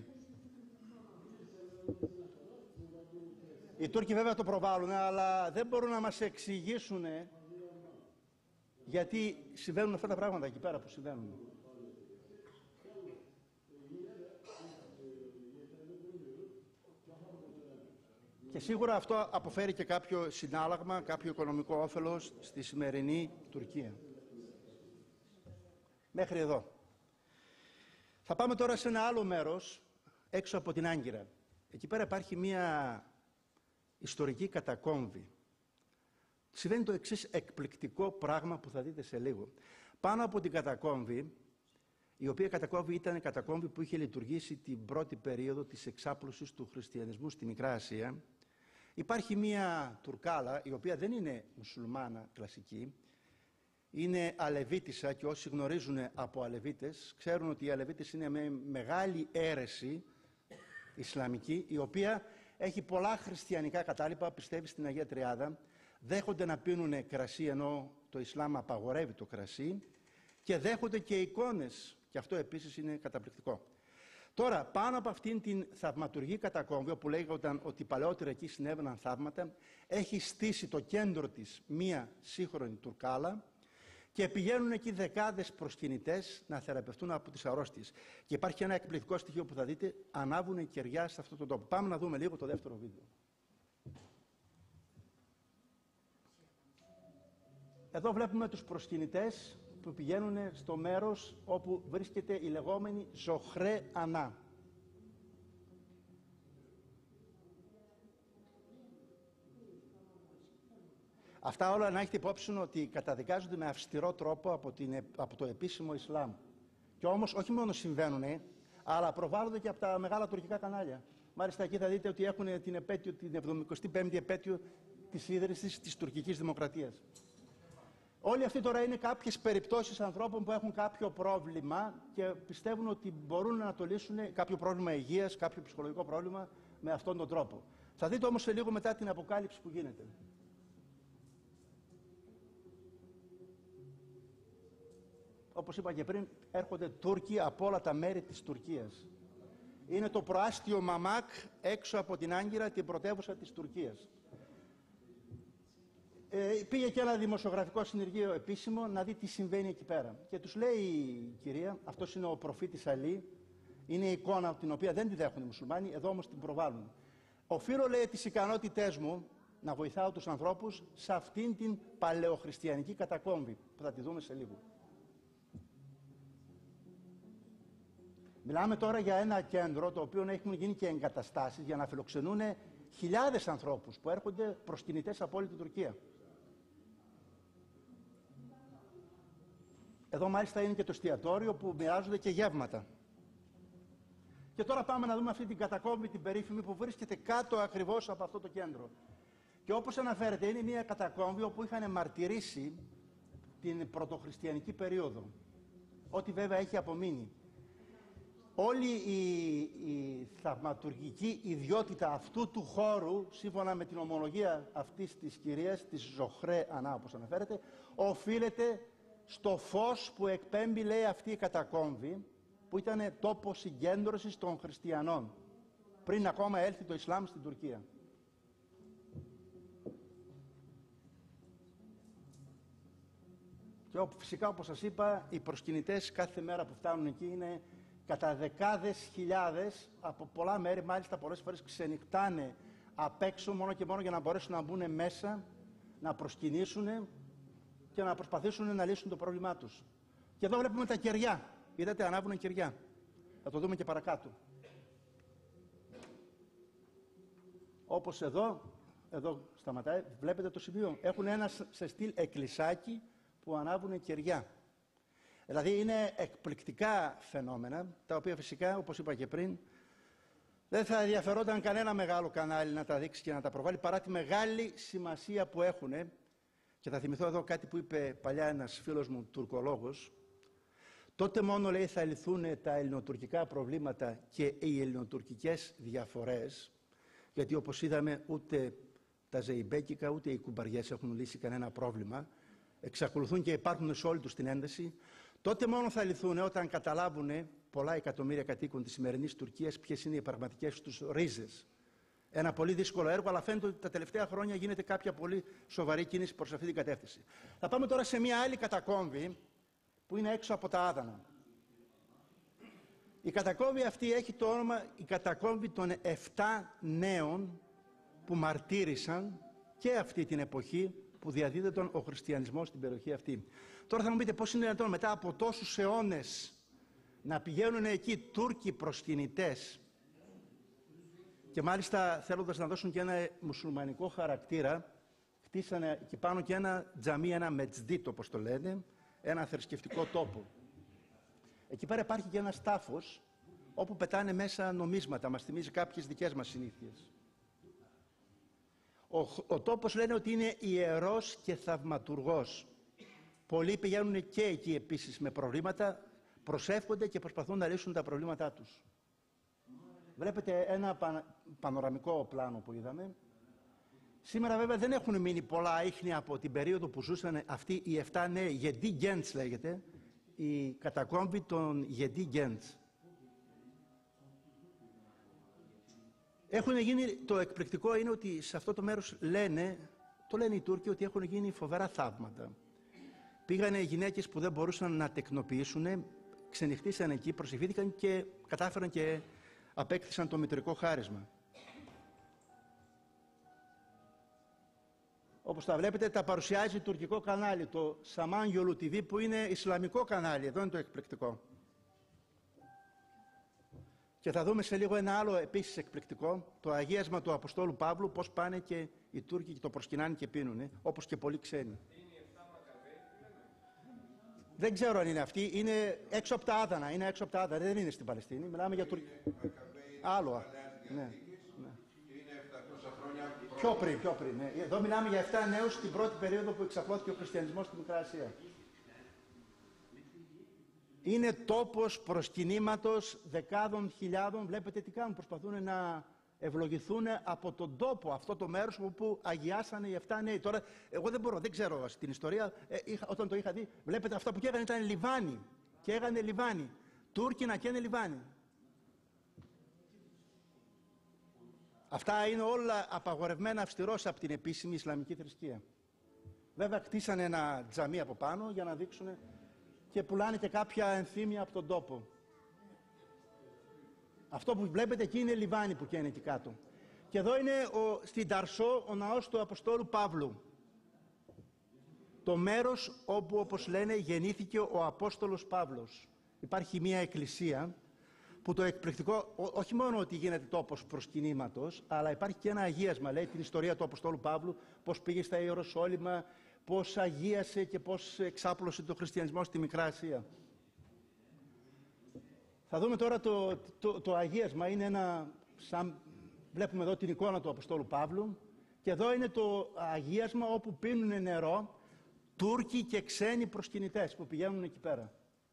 [SPEAKER 3] Οι Τούρκοι βέβαια το προβάλλουν, αλλά δεν μπορούν να μας εξηγήσουν γιατί συμβαίνουν αυτά τα πράγματα εκεί πέρα που συμβαίνουν. Και σίγουρα αυτό αποφέρει και κάποιο συνάλλαγμα, κάποιο οικονομικό όφελος στη σημερινή Τουρκία. Μέχρι εδώ. Θα πάμε τώρα σε ένα άλλο μέρος, έξω από την Άγκυρα. Εκεί πέρα υπάρχει μια ιστορική κατακόμβη. Συμβαίνει το εξής εκπληκτικό πράγμα που θα δείτε σε λίγο. Πάνω από την κατακόμβη, η οποία κατακόμβη ήταν κατακόμβη που είχε λειτουργήσει την πρώτη περίοδο της εξάπλωσης του χριστιανισμού στη Μικρά Ασία, υπάρχει μια Τουρκάλα, η οποία δεν είναι μουσουλμάνα κλασική, είναι Αλεβίτισσα και όσοι γνωρίζουν από Αλεβίτες, ξέρουν ότι οι Αλεβίτες είναι με μεγάλη αίρεση Ισλαμική, η οποία έχει πολλά χριστιανικά κατάλοιπα, πιστεύει στην Αγία Τριάδα, δέχονται να πίνουν κρασί ενώ το Ισλάμ απαγορεύει το κρασί και δέχονται και εικόνες, και αυτό επίσης είναι καταπληκτικό. Τώρα, πάνω από αυτήν την θαυματουργή κατακόμβη, όπου λέγονταν ότι παλαιότερα εκεί συνέβαιναν θαύματα, έχει στήσει το κέντρο της μία σύγχρονη τουρκάλα και πηγαίνουν εκεί δεκάδες προσκυνητές να θεραπευτούν από τις αρρώστιες. Και υπάρχει ένα εκπληκτικό στοιχείο που θα δείτε, ανάβουν κεριά σε αυτόν τον τόπο. Πάμε να δούμε λίγο το δεύτερο βίντεο. Εδώ βλέπουμε τους προσκυνητές που πηγαίνουν στο μέρος όπου βρίσκεται η λεγόμενη Ζωχρέ Ανά. Αυτά όλα να έχετε υπόψη ότι καταδικάζονται με αυστηρό τρόπο από το επίσημο Ισλάμ. Και όμως όχι μόνο συμβαίνουν, αλλά προβάλλονται και από τα μεγάλα τουρκικά κανάλια. Μάλιστα εκεί θα δείτε ότι έχουν την 75η επέτειο της ίδρυσης της τουρκικής δημοκρατίας. Όλοι αυτοί τώρα είναι κάποιες περιπτώσεις ανθρώπων που έχουν κάποιο πρόβλημα και πιστεύουν ότι μπορούν να το λύσουν, κάποιο πρόβλημα υγείας, κάποιο ψυχολογικό πρόβλημα, με αυτόν τον τρόπο. Θα δείτε όμως σε λίγο μετά την αποκάλυψη που γίνεται. Όπως είπα και πριν, έρχονται Τούρκοι από όλα τα μέρη της Τουρκίας. Είναι το προάστιο Μαμάκ έξω από την Άγκυρα, την πρωτεύουσα της Τουρκίας. Πήγε και ένα δημοσιογραφικό συνεργείο επίσημο να δει τι συμβαίνει εκεί πέρα. Και τους λέει η κυρία, αυτός είναι ο προφήτης Αλή, είναι η εικόνα την οποία δεν τη δέχουν οι μουσουλμάνοι, εδώ όμως την προβάλλουν. Οφείλω, λέει, τις ικανότητές μου να βοηθάω τους ανθρώπους σε αυτήν την παλαιοχριστιανική κατακόμβη, που θα τη δούμε σε λίγο. Μιλάμε τώρα για ένα κέντρο το οποίο έχουν γίνει και εγκαταστάσεις για να φιλοξενούν χιλιάδες ανθρώπους που έρχονται προσκυνητές από όλη την Τουρκία. Εδώ μάλιστα είναι και το εστιατόριο που μοιράζονται και γεύματα. Και τώρα πάμε να δούμε αυτή την κατακόμβη, την περίφημη, που βρίσκεται κάτω ακριβώς από αυτό το κέντρο. Και όπως αναφέρεται, είναι μια κατακόμβη όπου είχαν μαρτυρήσει την πρωτοχριστιανική περίοδο. Ό,τι βέβαια έχει απομείνει. Όλη η θαυματουργική ιδιότητα αυτού του χώρου, σύμφωνα με την ομολογία αυτής της κυρίας, της Ζωχρέ Ανά, όπως αναφέρεται, οφείλεται στο φως που εκπέμπει, λέει, αυτή η κατακόμβη, που ήταν τόπο συγκέντρωσης των χριστιανών, πριν ακόμα έλθει το Ισλάμ στην Τουρκία. Και φυσικά, όπως σας είπα, οι προσκυνητές κάθε μέρα που φτάνουν εκεί είναι κατά δεκάδες χιλιάδες, από πολλά μέρη, μάλιστα πολλές φορές ξενυχτάνε απ' έξω μόνο και μόνο για να μπορέσουν να μπουν μέσα, να προσκυνήσουν και να προσπαθήσουν να λύσουν το πρόβλημά τους. Και εδώ βλέπουμε τα κεριά. Είδατε, ανάβουν κεριά. Θα το δούμε και παρακάτω. Όπως εδώ σταματάει, βλέπετε το σημείο. Έχουν ένα σε στυλ εκκλησάκι που ανάβουν κεριά. Δηλαδή είναι εκπληκτικά φαινόμενα, τα οποία φυσικά, όπως είπα και πριν, δεν θα ενδιαφερόταν κανένα μεγάλο κανάλι να τα δείξει και να τα προβάλλει, παρά τη μεγάλη σημασία που έχουν. Και θα θυμηθώ εδώ κάτι που είπε παλιά ένας φίλος μου, τουρκολόγος. Τότε μόνο, λέει, θα λυθούν τα ελληνοτουρκικά προβλήματα και οι ελληνοτουρκικές διαφορές, γιατί όπως είδαμε ούτε τα ζεϊμπέκικα ούτε οι κουμπαριές έχουν λύσει κανένα πρόβλημα, εξακολουθούν και υπάρχουν σε όλη τους την ένταση. Τότε μόνο θα λυθούν όταν καταλάβουν πολλά εκατομμύρια κατοίκων της σημερινής Τουρκίας ποιες είναι οι πραγματικές τους ρίζες. Ένα πολύ δύσκολο έργο, αλλά φαίνεται ότι τα τελευταία χρόνια γίνεται κάποια πολύ σοβαρή κίνηση προς αυτή την κατεύθυνση. Θα πάμε τώρα σε μια άλλη κατακόμβη που είναι έξω από τα Άδανα. Η κατακόμβη αυτή έχει το όνομα η κατακόμβη των 7 νέων που μαρτύρησαν και αυτή την εποχή που διαδίδεται ο χριστιανισμός στην περιοχή αυτή. Τώρα θα μου πείτε πώς είναι δυνατόν μετά από τόσους αιώνες να πηγαίνουν εκεί Τούρκοι προσκυνητές και μάλιστα θέλοντας να δώσουν και ένα μουσουλμανικό χαρακτήρα, χτίσανε εκεί πάνω και ένα τζαμί, ένα μετζδίτ όπως το λένε, ένα θρησκευτικό τόπο. Εκεί πέρα υπάρχει και ένας τάφος όπου πετάνε μέσα νομίσματα, μας θυμίζει κάποιες δικές μας συνήθειες. Ο τόπος λένε ότι είναι ιερός και θαυματουργός. Πολλοί πηγαίνουν και εκεί επίσης με προβλήματα, προσεύχονται και προσπαθούν να λύσουν τα προβλήματά τους. Βλέπετε ένα πανοραμικό πλάνο που είδαμε. Σήμερα βέβαια δεν έχουν μείνει πολλά ίχνη από την περίοδο που ζούσαν αυτοί οι 7 νέοι, Γεντί Γκέντς λέγεται, η κατακόμβη των Γεντί Γκέντς. Το εκπληκτικό είναι ότι σε αυτό το μέρος το λένε οι Τούρκοι, ότι έχουν γίνει φοβερά θαύματα. Πήγανε γυναίκες που δεν μπορούσαν να τεκνοποιήσουν, ξενυχτήσαν εκεί, προσευχήθηκαν και κατάφεραν και απέκτησαν το μητρικό χάρισμα. Όπως τα βλέπετε, τα παρουσιάζει τουρκικό κανάλι, το Samanyolu TV, που είναι ισλαμικό κανάλι. Εδώ είναι το εκπληκτικό. Και θα δούμε σε λίγο ένα άλλο επίσης εκπληκτικό, το αγίασμα του Αποστόλου Παύλου, πώς πάνε και οι Τούρκοι και το προσκυνάνε και πίνουνε, όπως και πολλοί ξένοι. Δεν ξέρω αν είναι αυτή, είναι έξω από τα Άδανα, δεν είναι στην Παλαιστίνη, μιλάμε για Τουρκία. Άλλο, ναι. Πιο πριν. Ναι. Εδώ μιλάμε για 7 νέους την πρώτη περίοδο που εξαπλώθηκε ο χριστιανισμός στη Μικρά Ασία. Είναι τόπος προσκυνήματος δεκάδων χιλιάδων. Βλέπετε τι κάνουν, προσπαθούν να ευλογηθούν από τον τόπο, αυτό το μέρος όπου αγιάσανε οι 7 νέοι. Τώρα, εγώ δεν ξέρω την ιστορία, όταν το είχα δει, βλέπετε αυτά που καίγανε ήταν λιβάνι. Καίγανε λιβάνι. Τούρκοι να καίνε λιβάνι. Αυτά είναι όλα απαγορευμένα αυστηρώς από την επίσημη Ισλαμική θρησκεία. Βέβαια κτίσανε ένα τζαμί από πάνω για να δείξουν και πουλάνε και κάποια ενθύμια από τον τόπο. Αυτό που βλέπετε εκεί είναι λιβάνι που καίνε εκεί κάτω. Και εδώ είναι στην Ταρσό ο ναός του Αποστόλου Παύλου. Το μέρος όπου, όπως λένε, γεννήθηκε ο Απόστολος Παύλος. Υπάρχει μια εκκλησία που το εκπληκτικό, όχι μόνο ότι γίνεται τόπος προσκυνήματος, αλλά υπάρχει και ένα αγίασμα, λέει την ιστορία του Αποστόλου Παύλου, πώς πήγε στα Ιεροσόλυμα, πώς αγίασε και πώς εξάπλωσε το χριστιανισμό στη Μικρά Ασία. Θα δούμε τώρα το αγίασμα, είναι βλέπουμε εδώ την εικόνα του Αποστόλου Παύλου και εδώ είναι το αγίασμα όπου πίνουν νερό Τούρκοι και ξένοι προσκυνητές που πηγαίνουν εκεί πέρα.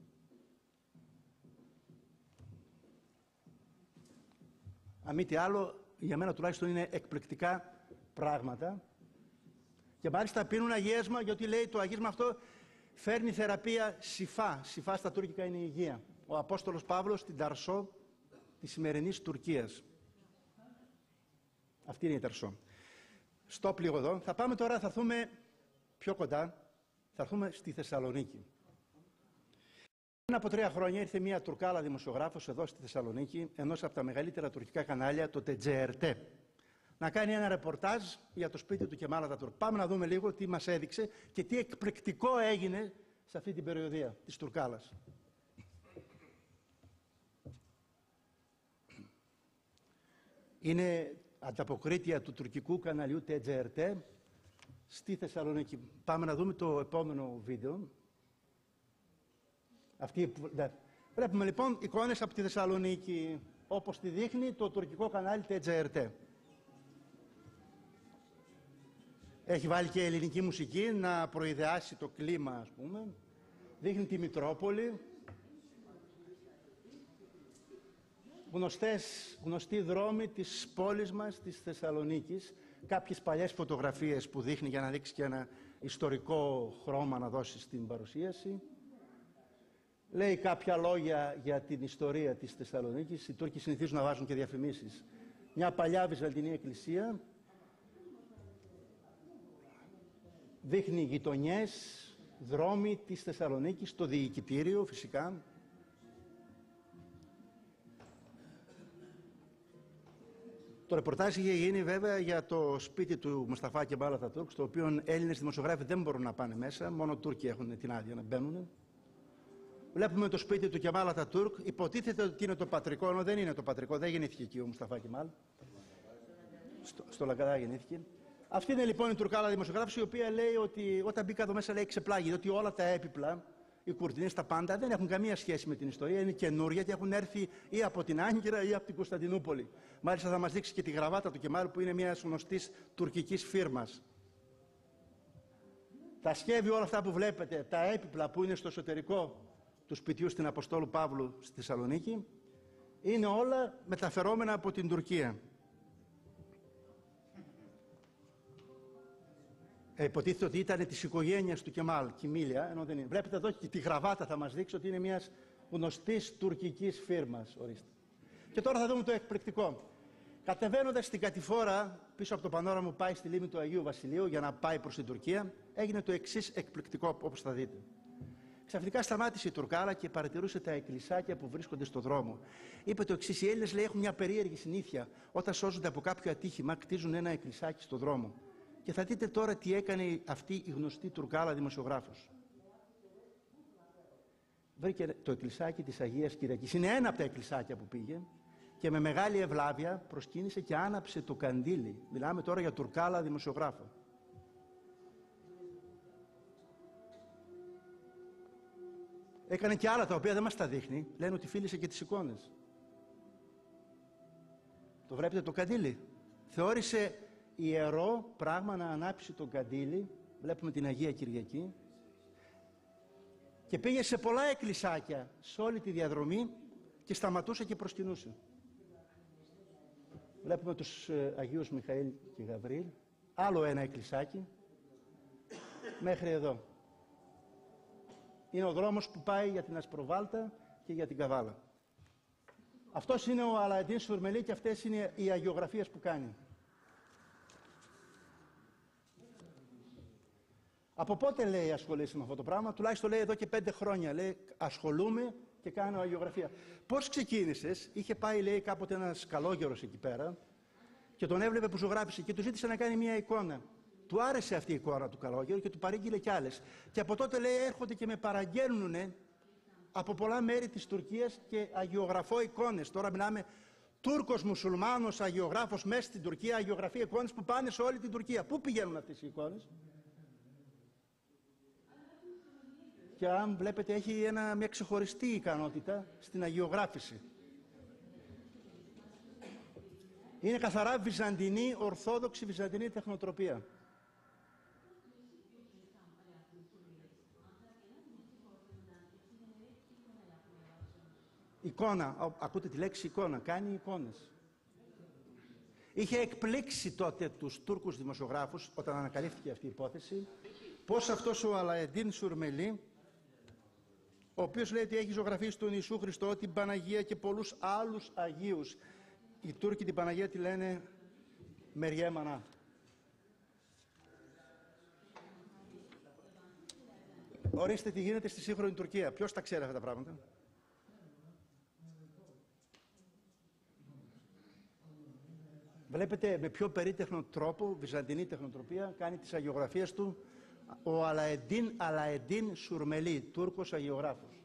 [SPEAKER 3] Αν μη τι άλλο, για μένα τουλάχιστον είναι εκπληκτικά πράγματα. Και μάλιστα πίνουν αγίασμα, γιατί λέει το αγίασμα αυτό φέρνει θεραπεία σιφά. Σιφά στα τουρκικά είναι η υγεία. Ο Απόστολος Παύλος στην Ταρσό της σημερινής Τουρκίας. Αυτή είναι η Ταρσό. Στόπ λίγο εδώ. Θα πάμε τώρα, θα έρθουμε πιο κοντά, θα έρθουμε στη Θεσσαλονίκη. Πριν από 3 χρόνια ήρθε μια Τουρκάλα δημοσιογράφος εδώ στη Θεσσαλονίκη, ενός από τα μεγαλύτερα τουρκικά κανάλια, το TGRT, να κάνει ένα ρεπορτάζ για το σπίτι του Κεμάλ Ατατούρκ. Πάμε να δούμε λίγο τι μας έδειξε και τι εκπληκτικό έγινε σε αυτή την περιοδία της Τουρκάλας. Είναι ανταποκρίτεια του τουρκικού καναλιού TGRT στη Θεσσαλονίκη. Πάμε να δούμε το επόμενο βίντεο. Βλέπουμε λοιπόν εικόνες από τη Θεσσαλονίκη, όπως τη δείχνει το τουρκικό κανάλι TGRT. Έχει βάλει και ελληνική μουσική να προειδεάσει το κλίμα, ας πούμε. Δείχνει τη Μητρόπολη. Γνωστοί δρόμοι της πόλης μας, της Θεσσαλονίκης. Κάποιες παλιές φωτογραφίες που δείχνει για να δείξει και ένα ιστορικό χρώμα να δώσει στην παρουσίαση. Λέει κάποια λόγια για την ιστορία της Θεσσαλονίκης. Οι Τούρκοι συνηθίζουν να βάζουν και διαφημίσεις. Μια παλιά βυζαντινή εκκλησία. Δείχνει γειτονιές, δρόμοι της Θεσσαλονίκης, το διοικητήριο φυσικά. Το ρεπορτάζ είχε γίνει βέβαια για το σπίτι του Μουσταφά Κεμάλ Ατατούρκ, στο οποίο Έλληνες δημοσιογράφοι δεν μπορούν να πάνε μέσα, μόνο Τούρκοι έχουν την άδεια να μπαίνουν. Βλέπουμε το σπίτι του Κεμάλ Ατατούρκ. Υποτίθεται ότι είναι το πατρικό, ενώ δεν είναι το πατρικό, δεν γεννήθηκε εκεί ο Μουσταφά Κεμάλ. Στο Λαγκαδά γεννήθηκε. Αυτή είναι λοιπόν η Τουρκάλα δημοσιογράφηση, η οποία λέει ότι όταν μπήκα εδώ μέσα λέει ξεπλάγει, ότι όλα τα έπιπλα, οι κουρτινές, τα πάντα δεν έχουν καμία σχέση με την ιστορία, είναι καινούρια και έχουν έρθει ή από την Άγκυρα ή από την Κωνσταντινούπολη. Μάλιστα θα μας δείξει και τη γραβάτα του Κεμάλ που είναι μια γνωστής τουρκικής φίρμας. Τα σχέδια όλα αυτά που βλέπετε, τα έπιπλα που είναι στο εσωτερικό του σπιτιού στην Αποστόλου Παύλου στη Θεσσαλονίκη, είναι όλα μεταφερόμενα από την Τουρκία. Υποτίθεται ότι ήταν της οικογένειας του Κεμάλ, Κιμίλια, ενώ δεν είναι. Βλέπετε εδώ και τη γραβάτα θα μας δείξει ότι είναι μιας γνωστής τουρκικής φίρμας. Ορίστε. Και τώρα θα δούμε το εκπληκτικό. Κατεβαίνοντας στην κατηφόρα πίσω από το πανόραμο που πάει στη λίμνη του Αγίου Βασιλείου για να πάει προς την Τουρκία, έγινε το εξής εκπληκτικό, όπως θα δείτε. Ξαφνικά σταμάτησε η τουρκάλα και παρατηρούσε τα εκκλησάκια που βρίσκονται στο δρόμο. Είπε το εξής: οι Έλληνες, λέει, έχουν μια περίεργη συνήθεια. Όταν σώζονται από κάποιο ατύχημα, κτίζουν ένα εκκλησάκι στο δρόμο. Και θα δείτε τώρα τι έκανε αυτή η γνωστή τουρκάλα δημοσιογράφος. Βρήκε το εκκλησάκι της Αγίας Κυριακής. Είναι ένα από τα εκκλησάκια που πήγε και με μεγάλη ευλάβεια προσκύνησε και άναψε το καντήλι. Μιλάμε τώρα για τουρκάλα δημοσιογράφο. Έκανε και άλλα τα οποία δεν μας τα δείχνει. Λένε ότι φίλησε και τις εικόνες. Το βλέπετε το καντήλι. Θεώρησε ιερό πράγμα να ανάψει το καντήλι. Βλέπουμε την Αγία Κυριακή. Και πήγε σε πολλά εκκλησάκια σε όλη τη διαδρομή και σταματούσε και προσκυνούσε. Βλέπουμε τους Αγίους Μιχαήλ και Γαβρίλ. Άλλο ένα εκκλησάκι. Μέχρι εδώ. Είναι ο δρόμος που πάει για την Ασπροβάλτα και για την Καβάλα. Αυτός είναι ο Αλαεντίν Σουρμελί και αυτές είναι οι αγιογραφίες που κάνει. Από πότε, λέει, ασχολείσαι με αυτό το πράγμα? Τουλάχιστον, λέει, εδώ και 5 χρόνια. Λέει, ασχολούμαι και κάνω αγιογραφία. Πώς ξεκίνησες? Είχε πάει, λέει, κάποτε ένας καλόγερος εκεί πέρα και τον έβλεπε που ζωγράφησε και του ζήτησε να κάνει μια εικόνα. Του άρεσε αυτή η εικόνα του καλόγερου και του παρήγγειλε κι άλλες. Και από τότε, λέει, έρχονται και με παραγγέλνουνε από πολλά μέρη της Τουρκίας και αγιογραφώ εικόνες. Τώρα μιλάμε Τούρκος μουσουλμάνος αγιογράφος μέσα στην Τουρκία, αγιογραφεί εικόνες που πάνε σε όλη την Τουρκία. Πού πηγαίνουν αυτές οι εικόνες? Και αν βλέπετε έχει μια ξεχωριστή ικανότητα στην αγιογράφηση. Είναι καθαρά βυζαντινή, ορθόδοξη βυζαντινή τεχνοτροπία. Εικόνα, ακούτε τη λέξη εικόνα, κάνει εικόνες. Είχε εκπλήξει τότε τους Τούρκους δημοσιογράφους, όταν ανακαλύφθηκε αυτή η υπόθεση, πως αυτός ο Αλαεντίν Σουρμελί, ο οποίος λέει ότι έχει ζωγραφίσει τον Ιησού Χριστό, την Παναγία και πολλούς άλλους Αγίους. Οι Τούρκοι την Παναγία τη λένε Μεριέμανα. Ορίστε τι γίνεται στη σύγχρονη Τουρκία. Ποιος τα ξέρει αυτά τα πράγματα? Βλέπετε με πιο περίτεχνο τρόπο, βυζαντινή τεχνοτροπία, κάνει τις αγιογραφίες του ο Αλαεντίν Σουρμελί, Τούρκος αγιογράφος.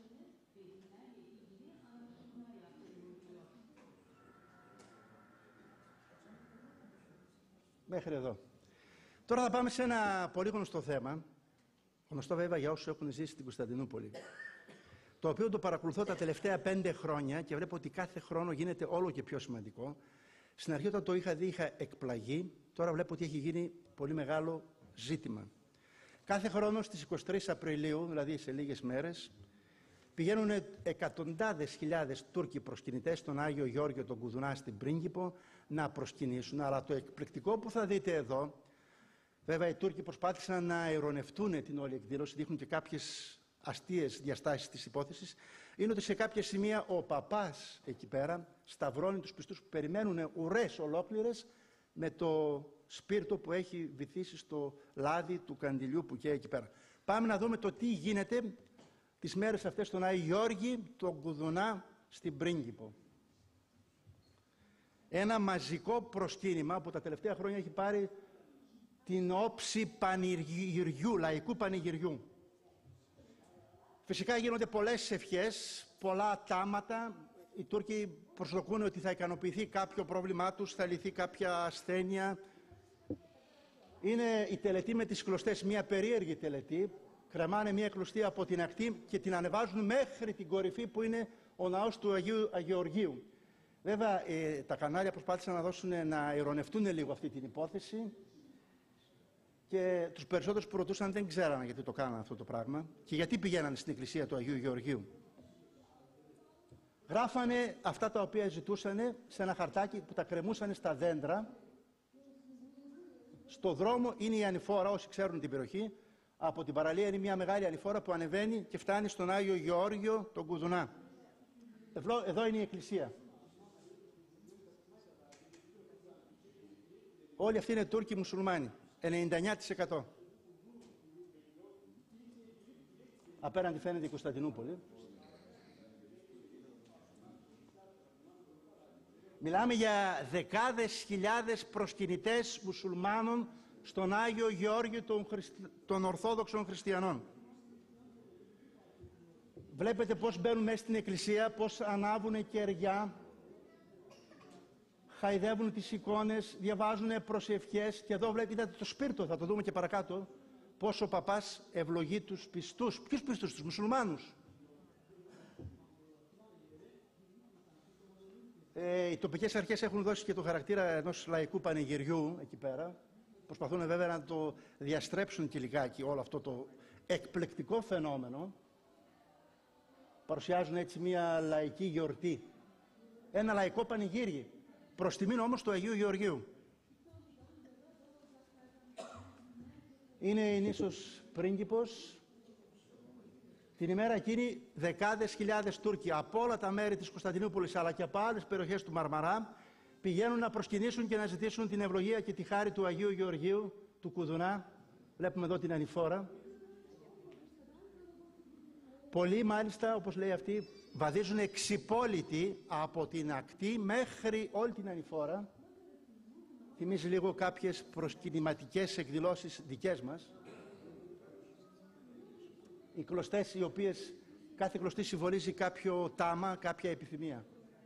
[SPEAKER 3] Μέχρι εδώ. Τώρα θα πάμε σε ένα πολύ γνωστό θέμα, γνωστό βέβαια για όσους έχουν ζήσει στην Κωνσταντινούπολη, το οποίο το παρακολουθώ τα τελευταία 5 χρόνια και βλέπω ότι κάθε χρόνο γίνεται όλο και πιο σημαντικό. Στην αρχή όταν το είχα δει είχα εκπλαγεί, τώρα βλέπω ότι έχει γίνει πολύ μεγάλο ζήτημα. Κάθε χρόνο στις 23 Απριλίου, δηλαδή σε λίγες μέρες, πηγαίνουν εκατοντάδες χιλιάδες Τούρκοι προσκυνητές στον Άγιο Γεώργιο τον Κουδουνά στην Πρίγκιπο να προσκυνήσουν. Αλλά το εκπληκτικό που θα δείτε εδώ, βέβαια οι Τούρκοι προσπάθησαν να ειρωνευτούν την όλη εκδήλωση, δείχνουν και κάποιες αστείες διαστάσεις της υπόθεσης, είναι ότι σε κάποια σημεία ο παπάς εκεί πέρα σταυρώνει τους πιστούς που περιμένουν ουρές ολόκληρες με το σπίρτο που έχει βυθίσει στο λάδι του καντιλιού που καίει εκεί πέρα. Πάμε να δούμε το τι γίνεται τις μέρες αυτές στον Άγιο Γεώργη, τον Κουδουνά, στην Πρίγκιπο. Ένα μαζικό προσκύνημα που τα τελευταία χρόνια έχει πάρει την όψη πανηγυριού, λαϊκού πανηγυριού. Φυσικά γίνονται πολλές ευχές, πολλά τάματα. Οι Τούρκοι προσδοκούν ότι θα ικανοποιηθεί κάποιο πρόβλημά τους, θα λυθεί κάποια ασθένεια. Είναι η τελετή με τις κλωστές, μια περίεργη τελετή. Κρεμάνε μια κλωστή από την ακτή και την ανεβάζουν μέχρι την κορυφή που είναι ο ναός του Αγίου Αγιοργίου. Βέβαια τα κανάλια προσπάθησαν να ειρωνευτούν λίγο αυτή την υπόθεση και τους περισσότερους που ρωτούσαν δεν ξέρανε γιατί το κάνανε αυτό το πράγμα και γιατί πηγαίνανε στην εκκλησία του Αγίου Γεωργίου. Γράφανε αυτά τα οποία ζητούσανε σε ένα χαρτάκι που τα κρεμούσανε στα δέντρα. Στο δρόμο είναι η ανηφόρα, όσοι ξέρουν την περιοχή. Από την παραλία είναι μια μεγάλη ανηφόρα που ανεβαίνει και φτάνει στον Άγιο Γεώργιο τον Κουδουνά. Εδώ είναι η εκκλησία. Όλοι αυτοί είναι Τούρκοι μουσουλμάνοι. 99%. Απέναντι φαίνεται η Κωνσταντινούπολη. Μιλάμε για δεκάδες χιλιάδες προσκυνητές μουσουλμάνων στον Άγιο Γεώργιο των Ορθόδοξων Χριστιανών. Βλέπετε πώς μπαίνουν μέσα στην εκκλησία, πώς ανάβουν κεριά, χαϊδεύουν τις εικόνες, διαβάζουν προσευχές και εδώ βλέπετε το σπίρτο, θα το δούμε και παρακάτω, πώς ο παπάς ευλογεί τους πιστούς. Ποιους πιστούς? Τους μουσουλμάνους. Οι τοπικές αρχές έχουν δώσει και το χαρακτήρα ενός λαϊκού πανηγυριού εκεί πέρα. Προσπαθούν βέβαια να το διαστρέψουν και λιγάκι όλο αυτό το εκπληκτικό φαινόμενο. Παρουσιάζουν έτσι μια λαϊκή γιορτή. Ένα λαϊκό πανηγύρι. Προς τιμήν όμως του Αγίου Γεωργίου. Είναι η νήσος Πρίγκιπος. Την ημέρα εκείνη δεκάδες χιλιάδες Τούρκοι από όλα τα μέρη της Κωνσταντινούπολης αλλά και από άλλες περιοχές του Μαρμαρά πηγαίνουν να προσκυνήσουν και να ζητήσουν την ευλογία και τη χάρη του Αγίου Γεωργίου, του Κουδουνά. Βλέπουμε εδώ την ανηφόρα. Πολλοί μάλιστα, όπως λέει αυτή, βαδίζουν εξυπόλυτοι από την ακτή μέχρι όλη την ανηφόρα. Θυμίζει λίγο κάποιες προσκυνηματικές εκδηλώσεις δικές μας. Οι κλωστές οι οποίες κάθε κλωστή συμβολίζει κάποιο τάμα, κάποια επιθυμία.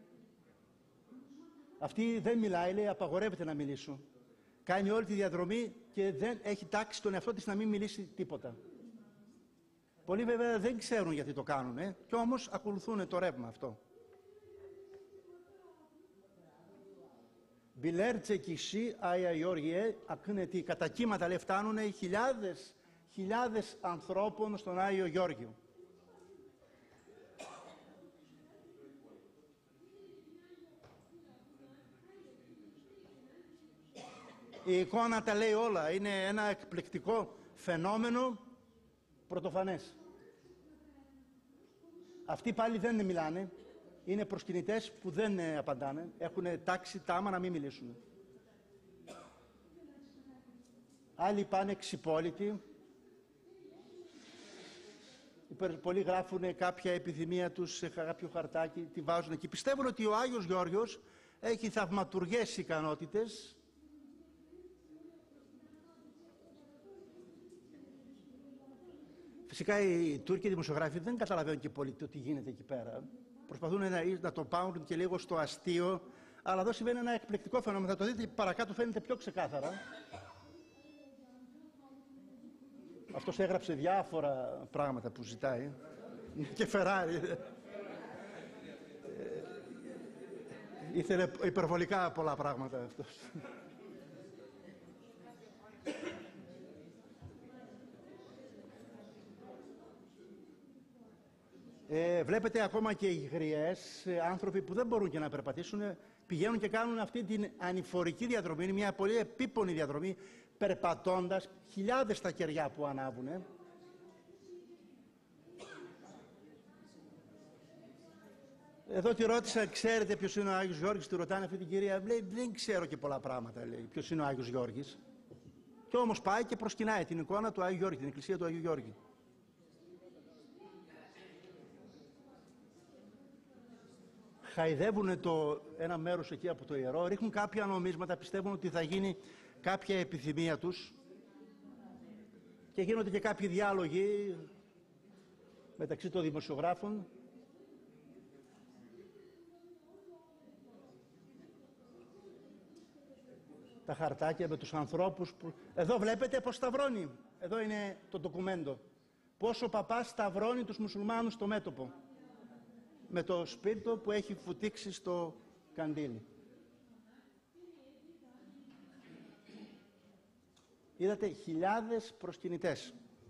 [SPEAKER 3] Αυτή δεν μιλάει, λέει, απαγορεύεται να μιλήσω. Κάνει όλη τη διαδρομή και δεν έχει τάξει τον εαυτό της να μην μιλήσει τίποτα. Πολλοί βέβαια δεν ξέρουν γιατί το κάνουν, και όμως ακολουθούν το ρεύμα αυτό. Μπιλέρτσε κισί, Άγια Γεώργιε, ακνετή, κατά κύματα λέει φτάνουν χιλιάδες ανθρώπων στον Άγιο Γεώργιο. Η εικόνα τα λέει όλα, είναι ένα εκπληκτικό φαινόμενο πρωτοφανές. Αυτοί πάλι δεν μιλάνε, είναι προσκυνητές που δεν απαντάνε, έχουν τάξει τάμα να μην μιλήσουν. Άλλοι πάνε εξυπόλυτοι, πολλοί γράφουν κάποια επιθυμία τους σε κάποιο χαρτάκι, τη βάζουν εκεί. Πιστεύουν ότι ο Άγιος Γεώργιος έχει θαυματουργές ικανότητες. Φυσικά οι Τούρκοι δημοσιογράφοι δεν καταλαβαίνουν και πολύ το τι γίνεται εκεί πέρα. Προσπαθούν να το πάρουν και λίγο στο αστείο, αλλά εδώ συμβαίνει ένα εκπληκτικό φαινόμενο. Θα το δείτε παρακάτω, φαίνεται πιο ξεκάθαρα. Αυτός έγραψε διάφορα πράγματα που ζητάει. Και Φεράρι. Ήθελε υπερβολικά πολλά πράγματα αυτός. Βλέπετε ακόμα και οι γριές, άνθρωποι που δεν μπορούν και να περπατήσουν, πηγαίνουν και κάνουν αυτή την ανηφορική διαδρομή. Είναι μια πολύ επίπονη διαδρομή, περπατώντας, χιλιάδες τα κεριά που ανάβουν. Εδώ τη ρώτησα, ξέρετε ποιος είναι ο Άγιος Γεώργης? Τη ρωτάνε αυτή την κυρία, λέει, δεν ξέρω και πολλά πράγματα, λέει, ποιος είναι ο Άγιος Γεώργης. Και όμως πάει και προσκυνάει την εικόνα του Άγιου Γεώργη, την εκκλησία του Αγίου Γεώργη. Χαϊδεύουν ένα μέρος εκεί από το ιερό, ρίχνουν κάποια νομίσματα, πιστεύουν ότι θα γίνει κάποια επιθυμία τους και γίνονται και κάποιοι διάλογοι μεταξύ των δημοσιογράφων. Τα χαρτάκια με τους ανθρώπους που... Εδώ βλέπετε πως σταυρώνει. Εδώ είναι το ντοκουμέντο. Πώς ο παπάς σταυρώνει τους μουσουλμάνους στο μέτωπο. Με το σπίρτο που έχει φουτήξει στο καντήλι. Είδατε χιλιάδες προσκυνητές.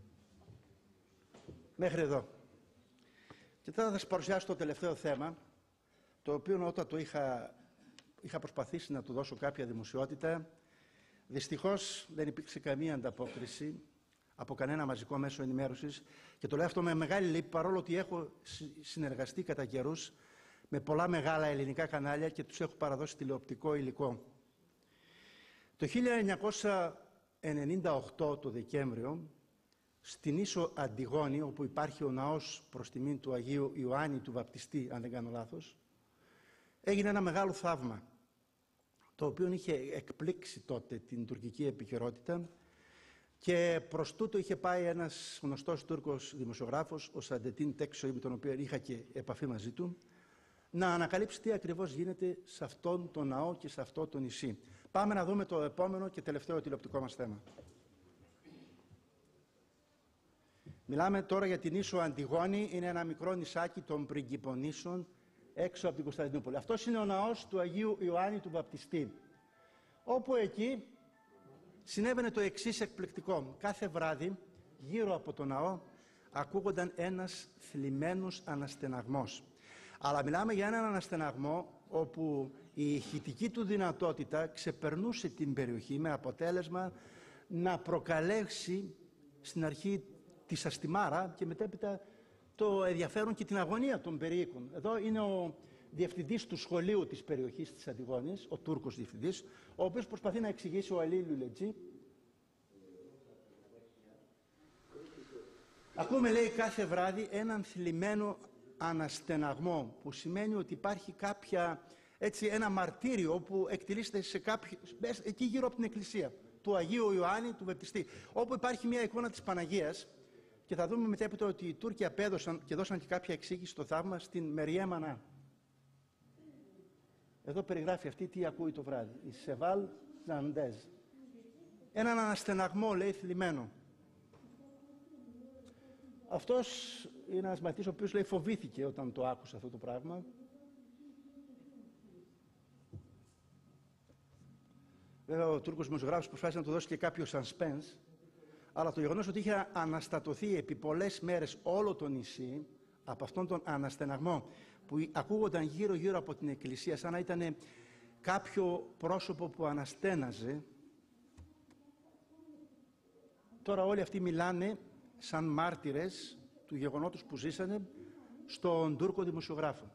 [SPEAKER 3] Μέχρι εδώ. Και τώρα θα σας παρουσιάσω το τελευταίο θέμα, το οποίο όταν το είχα προσπαθήσει να του δώσω κάποια δημοσιότητα, δυστυχώς δεν υπήρξε καμία ανταπόκριση από κανένα μαζικό μέσο ενημέρωσης και το λέω αυτό με μεγάλη λύπη, παρόλο ότι έχω συνεργαστεί κατά καιρούς με πολλά μεγάλα ελληνικά κανάλια και τους έχω παραδώσει τηλεοπτικό υλικό. Το 1998 το Δεκέμβριο, στην Ίσο Αντιγόνη, όπου υπάρχει ο ναός προς τιμήν του Αγίου Ιωάννη του Βαπτιστή, αν δεν κάνω λάθος, έγινε ένα μεγάλο θαύμα, το οποίο είχε εκπλήξει τότε την τουρκική επικαιρότητα, και προς τούτο είχε πάει ένας γνωστός Τούρκος δημοσιογράφος, ο Σαντετίν Τέξοη, με τον οποίο είχα και επαφή μαζί του, να ανακαλύψει τι ακριβώς γίνεται σε αυτόν τον ναό και σε αυτό το νησί. Πάμε να δούμε το επόμενο και τελευταίο τηλεοπτικό μας θέμα. Μιλάμε τώρα για την Ίσο Αντιγόνη. Είναι ένα μικρό νησάκι των Πριγκιπονήσων έξω από την Κωνσταντινούπολη. Αυτός είναι ο ναός του Αγίου Ιωάννη του Βαπτιστή, όπου εκεί συνέβαινε το εξής εκπληκτικό. Κάθε βράδυ γύρω από το ναό ακούγονταν ένας θλιμμένος αναστεναγμός. Αλλά μιλάμε για έναν αναστεναγμό όπου η ηχητική του δυνατότητα ξεπερνούσε την περιοχή, με αποτέλεσμα να προκαλέσει στην αρχή τη σαστιμάρα και μετέπειτα το ενδιαφέρον και την αγωνία των περιοίκων. Εδώ είναι ο διευθυντής του σχολείου της περιοχής της Αντιγόνης, ο Τούρκος διευθυντής, ο οποίος προσπαθεί να εξηγήσει ο Αλή Λουλετζή. Ακούμε, λέει, κάθε βράδυ έναν θλιμμένο αναστεναγμό, που σημαίνει ότι υπάρχει ένα μαρτύριο που εκτελήσεται εκεί γύρω από την εκκλησία του Αγίου Ιωάννη του Βαπτιστή, όπου υπάρχει μια εικόνα της Παναγίας, και θα δούμε μετέπειτα ότι οι Τούρκοι απέδωσαν και δώσαν και κάποια εξήγηση στο θαύμα στην Μεριέμ Ανά. Εδώ περιγράφει αυτή τι ακούει το βράδυ. Η Σεβάλ Ζαντέζ. Έναν αναστεναγμό, λέει, θλιμμένο. Αυτός είναι ένας μαθητής ο οποίος, λέει, φοβήθηκε όταν το άκουσε αυτό το πράγμα. Βέβαια ο Τούρκος δημοσιογράφος προσπάθησε να του δώσει και κάποιο suspense, αλλά το γεγονός ότι είχε αναστατωθεί επί πολλές μέρες όλο το νησί από αυτόν τον αναστεναγμό που ακούγονταν γύρω-γύρω από την εκκλησία, σαν να ήταν κάποιο πρόσωπο που αναστέναζε. Τώρα όλοι αυτοί μιλάνε σαν μάρτυρες του γεγονότος που ζήσανε στον Τούρκο δημοσιογράφο.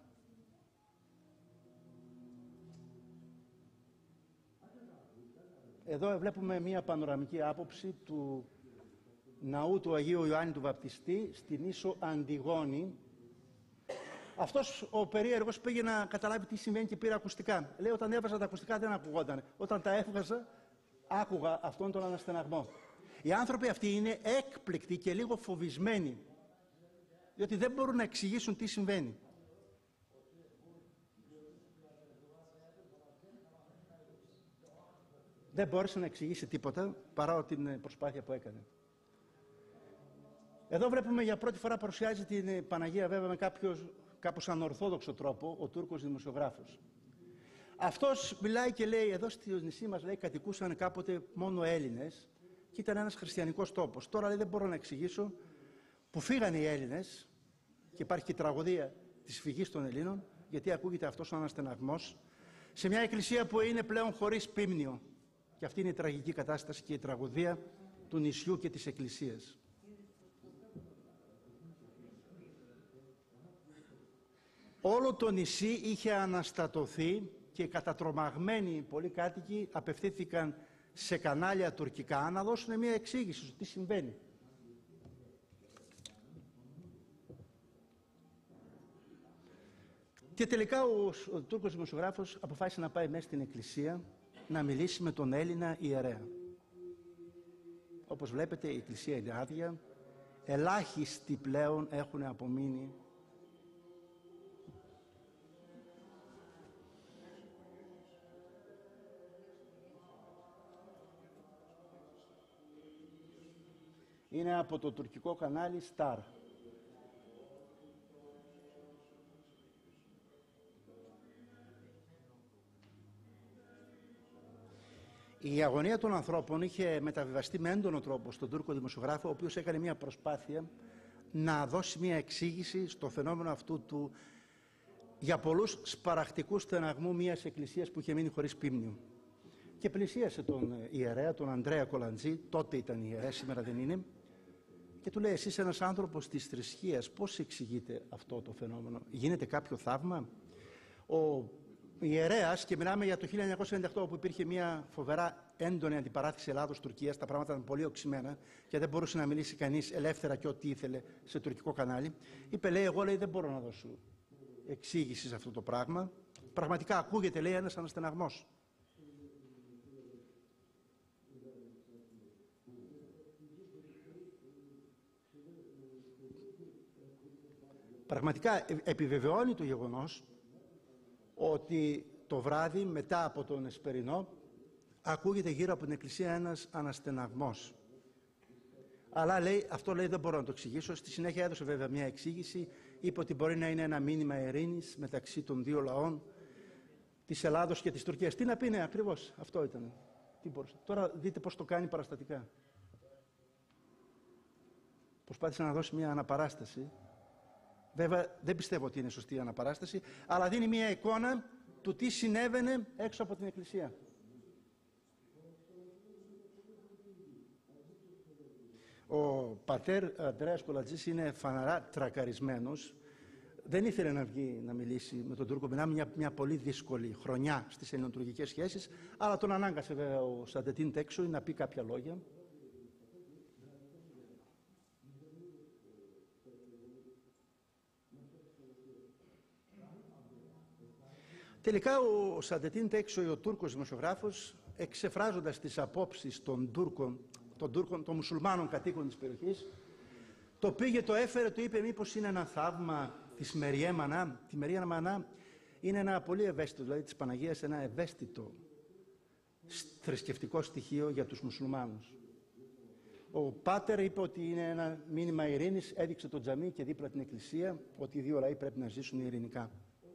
[SPEAKER 3] Εδώ βλέπουμε μία πανοραμική άποψη του ναού του Αγίου Ιωάννη του Βαπτιστή στην Ίσο Αντιγόνη. Αυτός ο περίεργος πήγε να καταλάβει τι συμβαίνει και πήρε ακουστικά. Λέει, όταν έβαζα τα ακουστικά δεν ακούγονταν. Όταν τα έβγαζα, άκουγα αυτόν τον αναστεναγμό. Οι άνθρωποι αυτοί είναι έκπληκτοι και λίγο φοβισμένοι, διότι δεν μπορούν να εξηγήσουν τι συμβαίνει. Δεν μπόρεσε να εξηγήσει τίποτα παρά την προσπάθεια που έκανε. Εδώ βλέπουμε για πρώτη φορά παρουσιάζει την Παναγία, βέβαια με κάπως ανορθόδοξο τρόπο, ο Τούρκος δημοσιογράφος. Αυτός μιλάει και λέει, εδώ στο νησί μας, λέει, κατοικούσαν κάποτε μόνο Έλληνες και ήταν ένας χριστιανικός τόπος. Τώρα, λέει, δεν μπορώ να εξηγήσω που φύγανε οι Έλληνες, και υπάρχει και η τραγωδία της φυγής των Ελλήνων, γιατί ακούγεται αυτός ο αναστεναγμός σε μια εκκλησία που είναι πλέον χωρίς πίμνιο. Και αυτή είναι η τραγική κατάσταση και η τραγωδία του νησιού και της εκκλησίας. Όλο το νησί είχε αναστατωθεί και κατατρομαγμένοι πολλοί κάτοικοι απευθύνθηκαν σε κανάλια τουρκικά να δώσουν μια εξήγηση στο τι συμβαίνει. Και τελικά ο Τούρκος δημοσιογράφος αποφάσισε να πάει μέσα στην εκκλησία να μιλήσει με τον Έλληνα ιερέα. Όπως βλέπετε, η εκκλησία είναι άδεια, ελάχιστοι πλέον έχουν απομείνει. Είναι από το τουρκικό κανάλι Star. Η αγωνία των ανθρώπων είχε μεταβιβαστεί με έντονο τρόπο στον Τούρκο δημοσιογράφο, ο οποίος έκανε μια προσπάθεια να δώσει μια εξήγηση στο φαινόμενο αυτού του για πολλούς σπαραχτικού στεναγμού μιας εκκλησίας που είχε μείνει χωρίς πίμνιο. Και πλησίασε τον ιερέα, τον Ανδρέα Κολαντζή, τότε ήταν ιερέα, σήμερα δεν είναι, και του λέει, εσείς ένας άνθρωπος της θρησκείας, πώς εξηγείτε αυτό το φαινόμενο, γίνεται κάποιο θαύμα? Ο ιερέας, και μιλάμε για το 1998, όπου υπήρχε μια φοβερά έντονη αντιπαράθεση Ελλάδος-Τουρκίας, τα πράγματα ήταν πολύ οξυμένα και δεν μπορούσε να μιλήσει κανείς ελεύθερα και ό,τι ήθελε σε τουρκικό κανάλι. Είπε, λέει, εγώ λέει, δεν μπορώ να δώσω εξήγηση σε αυτό το πράγμα. Πραγματικά ακούγεται, λέει, ένας αναστεναγμός. Πραγματικά επιβεβαιώνει το γεγονός ότι το βράδυ μετά από τον Εσπερινό ακούγεται γύρω από την εκκλησία ένας αναστεναγμός. Αλλά λέει, αυτό λέει δεν μπορώ να το εξηγήσω. Στη συνέχεια έδωσε βέβαια μια εξήγηση. Είπε ότι μπορεί να είναι ένα μήνυμα ειρήνης μεταξύ των δύο λαών, της Ελλάδος και της Τουρκίας. Τι να πει, ναι, ακριβώς αυτό ήταν. Τι μπορούσε. Τώρα δείτε πώς το κάνει παραστατικά. Προσπάθησε να δώσει μια αναπαράσταση. Βέβαια δεν πιστεύω ότι είναι σωστή η αναπαράσταση, αλλά δίνει μια εικόνα του τι συνέβαινε έξω από την εκκλησία. Ο πατέρ Ανδρέας Κολατζής είναι φαναρά τρακαρισμένος. Δεν ήθελε να βγει να μιλήσει με τον Τούρκο. Μιλάμε μια πολύ δύσκολη χρονιά στις ελληνοτουρκικές σχέσεις, αλλά τον ανάγκασε βέβαια ο Σαντετίν Τέξοη να πει κάποια λόγια. Τελικά ο Σαντετίν Τέξοη, ο Τούρκος δημοσιογράφος, εξεφράζοντας τις απόψεις των μουσουλμάνων κατοίκων της περιοχής, το πήγε, το έφερε, του είπε μήπως είναι ένα θαύμα της Μεριέμ Ανά. Τη Μεριέμ Ανά είναι ένα πολύ ευαίσθητο, δηλαδή της Παναγίας, ένα ευαίσθητο θρησκευτικό στοιχείο για τους μουσουλμάνους. Ο πάτερ είπε ότι είναι ένα μήνυμα ειρήνης, έδειξε το τζαμί και δίπλα την εκκλησία, ότι οι δύο λαοί πρέπει να ζήσουν ειρηνικά.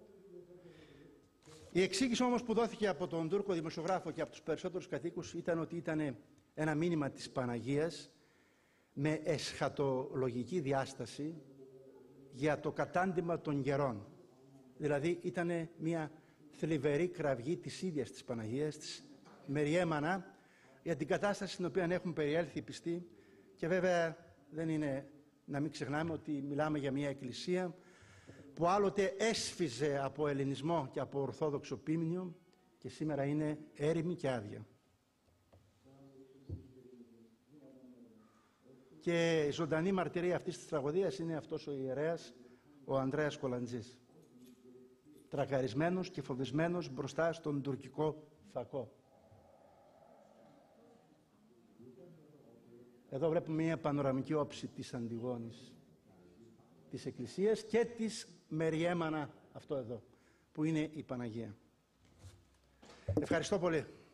[SPEAKER 3] Η εξήγηση όμως που δόθηκε από τον Τούρκο δημοσιογράφο και από τους περισσότερους κατοίκους ήταν ότι ήταν ένα μήνυμα της Παναγίας με εσχατολογική διάσταση για το κατάντημα των γερών. Δηλαδή ήταν μια θλιβερή κραυγή της ίδιας της Παναγίας, της Μεριέμ Ανά, για την κατάσταση στην οποία έχουν περιέλθει οι πιστοί. Και βέβαια δεν είναι να μην ξεχνάμε ότι μιλάμε για μια εκκλησία που άλλοτε έσφιζε από ελληνισμό και από ορθόδοξο πίμνιο και σήμερα είναι έρημη και άδεια. Και ζωντανή μαρτυρία αυτής της τραγωδίας είναι αυτός ο ιερέας, ο Ανδρέας Κολατζής, τρακαρισμένος και φοβισμένος μπροστά στον τουρκικό φακό. Εδώ βλέπουμε μια πανοραμική όψη της Αντιγόνης, της Εκκλησίας και της Μεριέμ Ανά, αυτό εδώ, που είναι η Παναγία. Ευχαριστώ πολύ.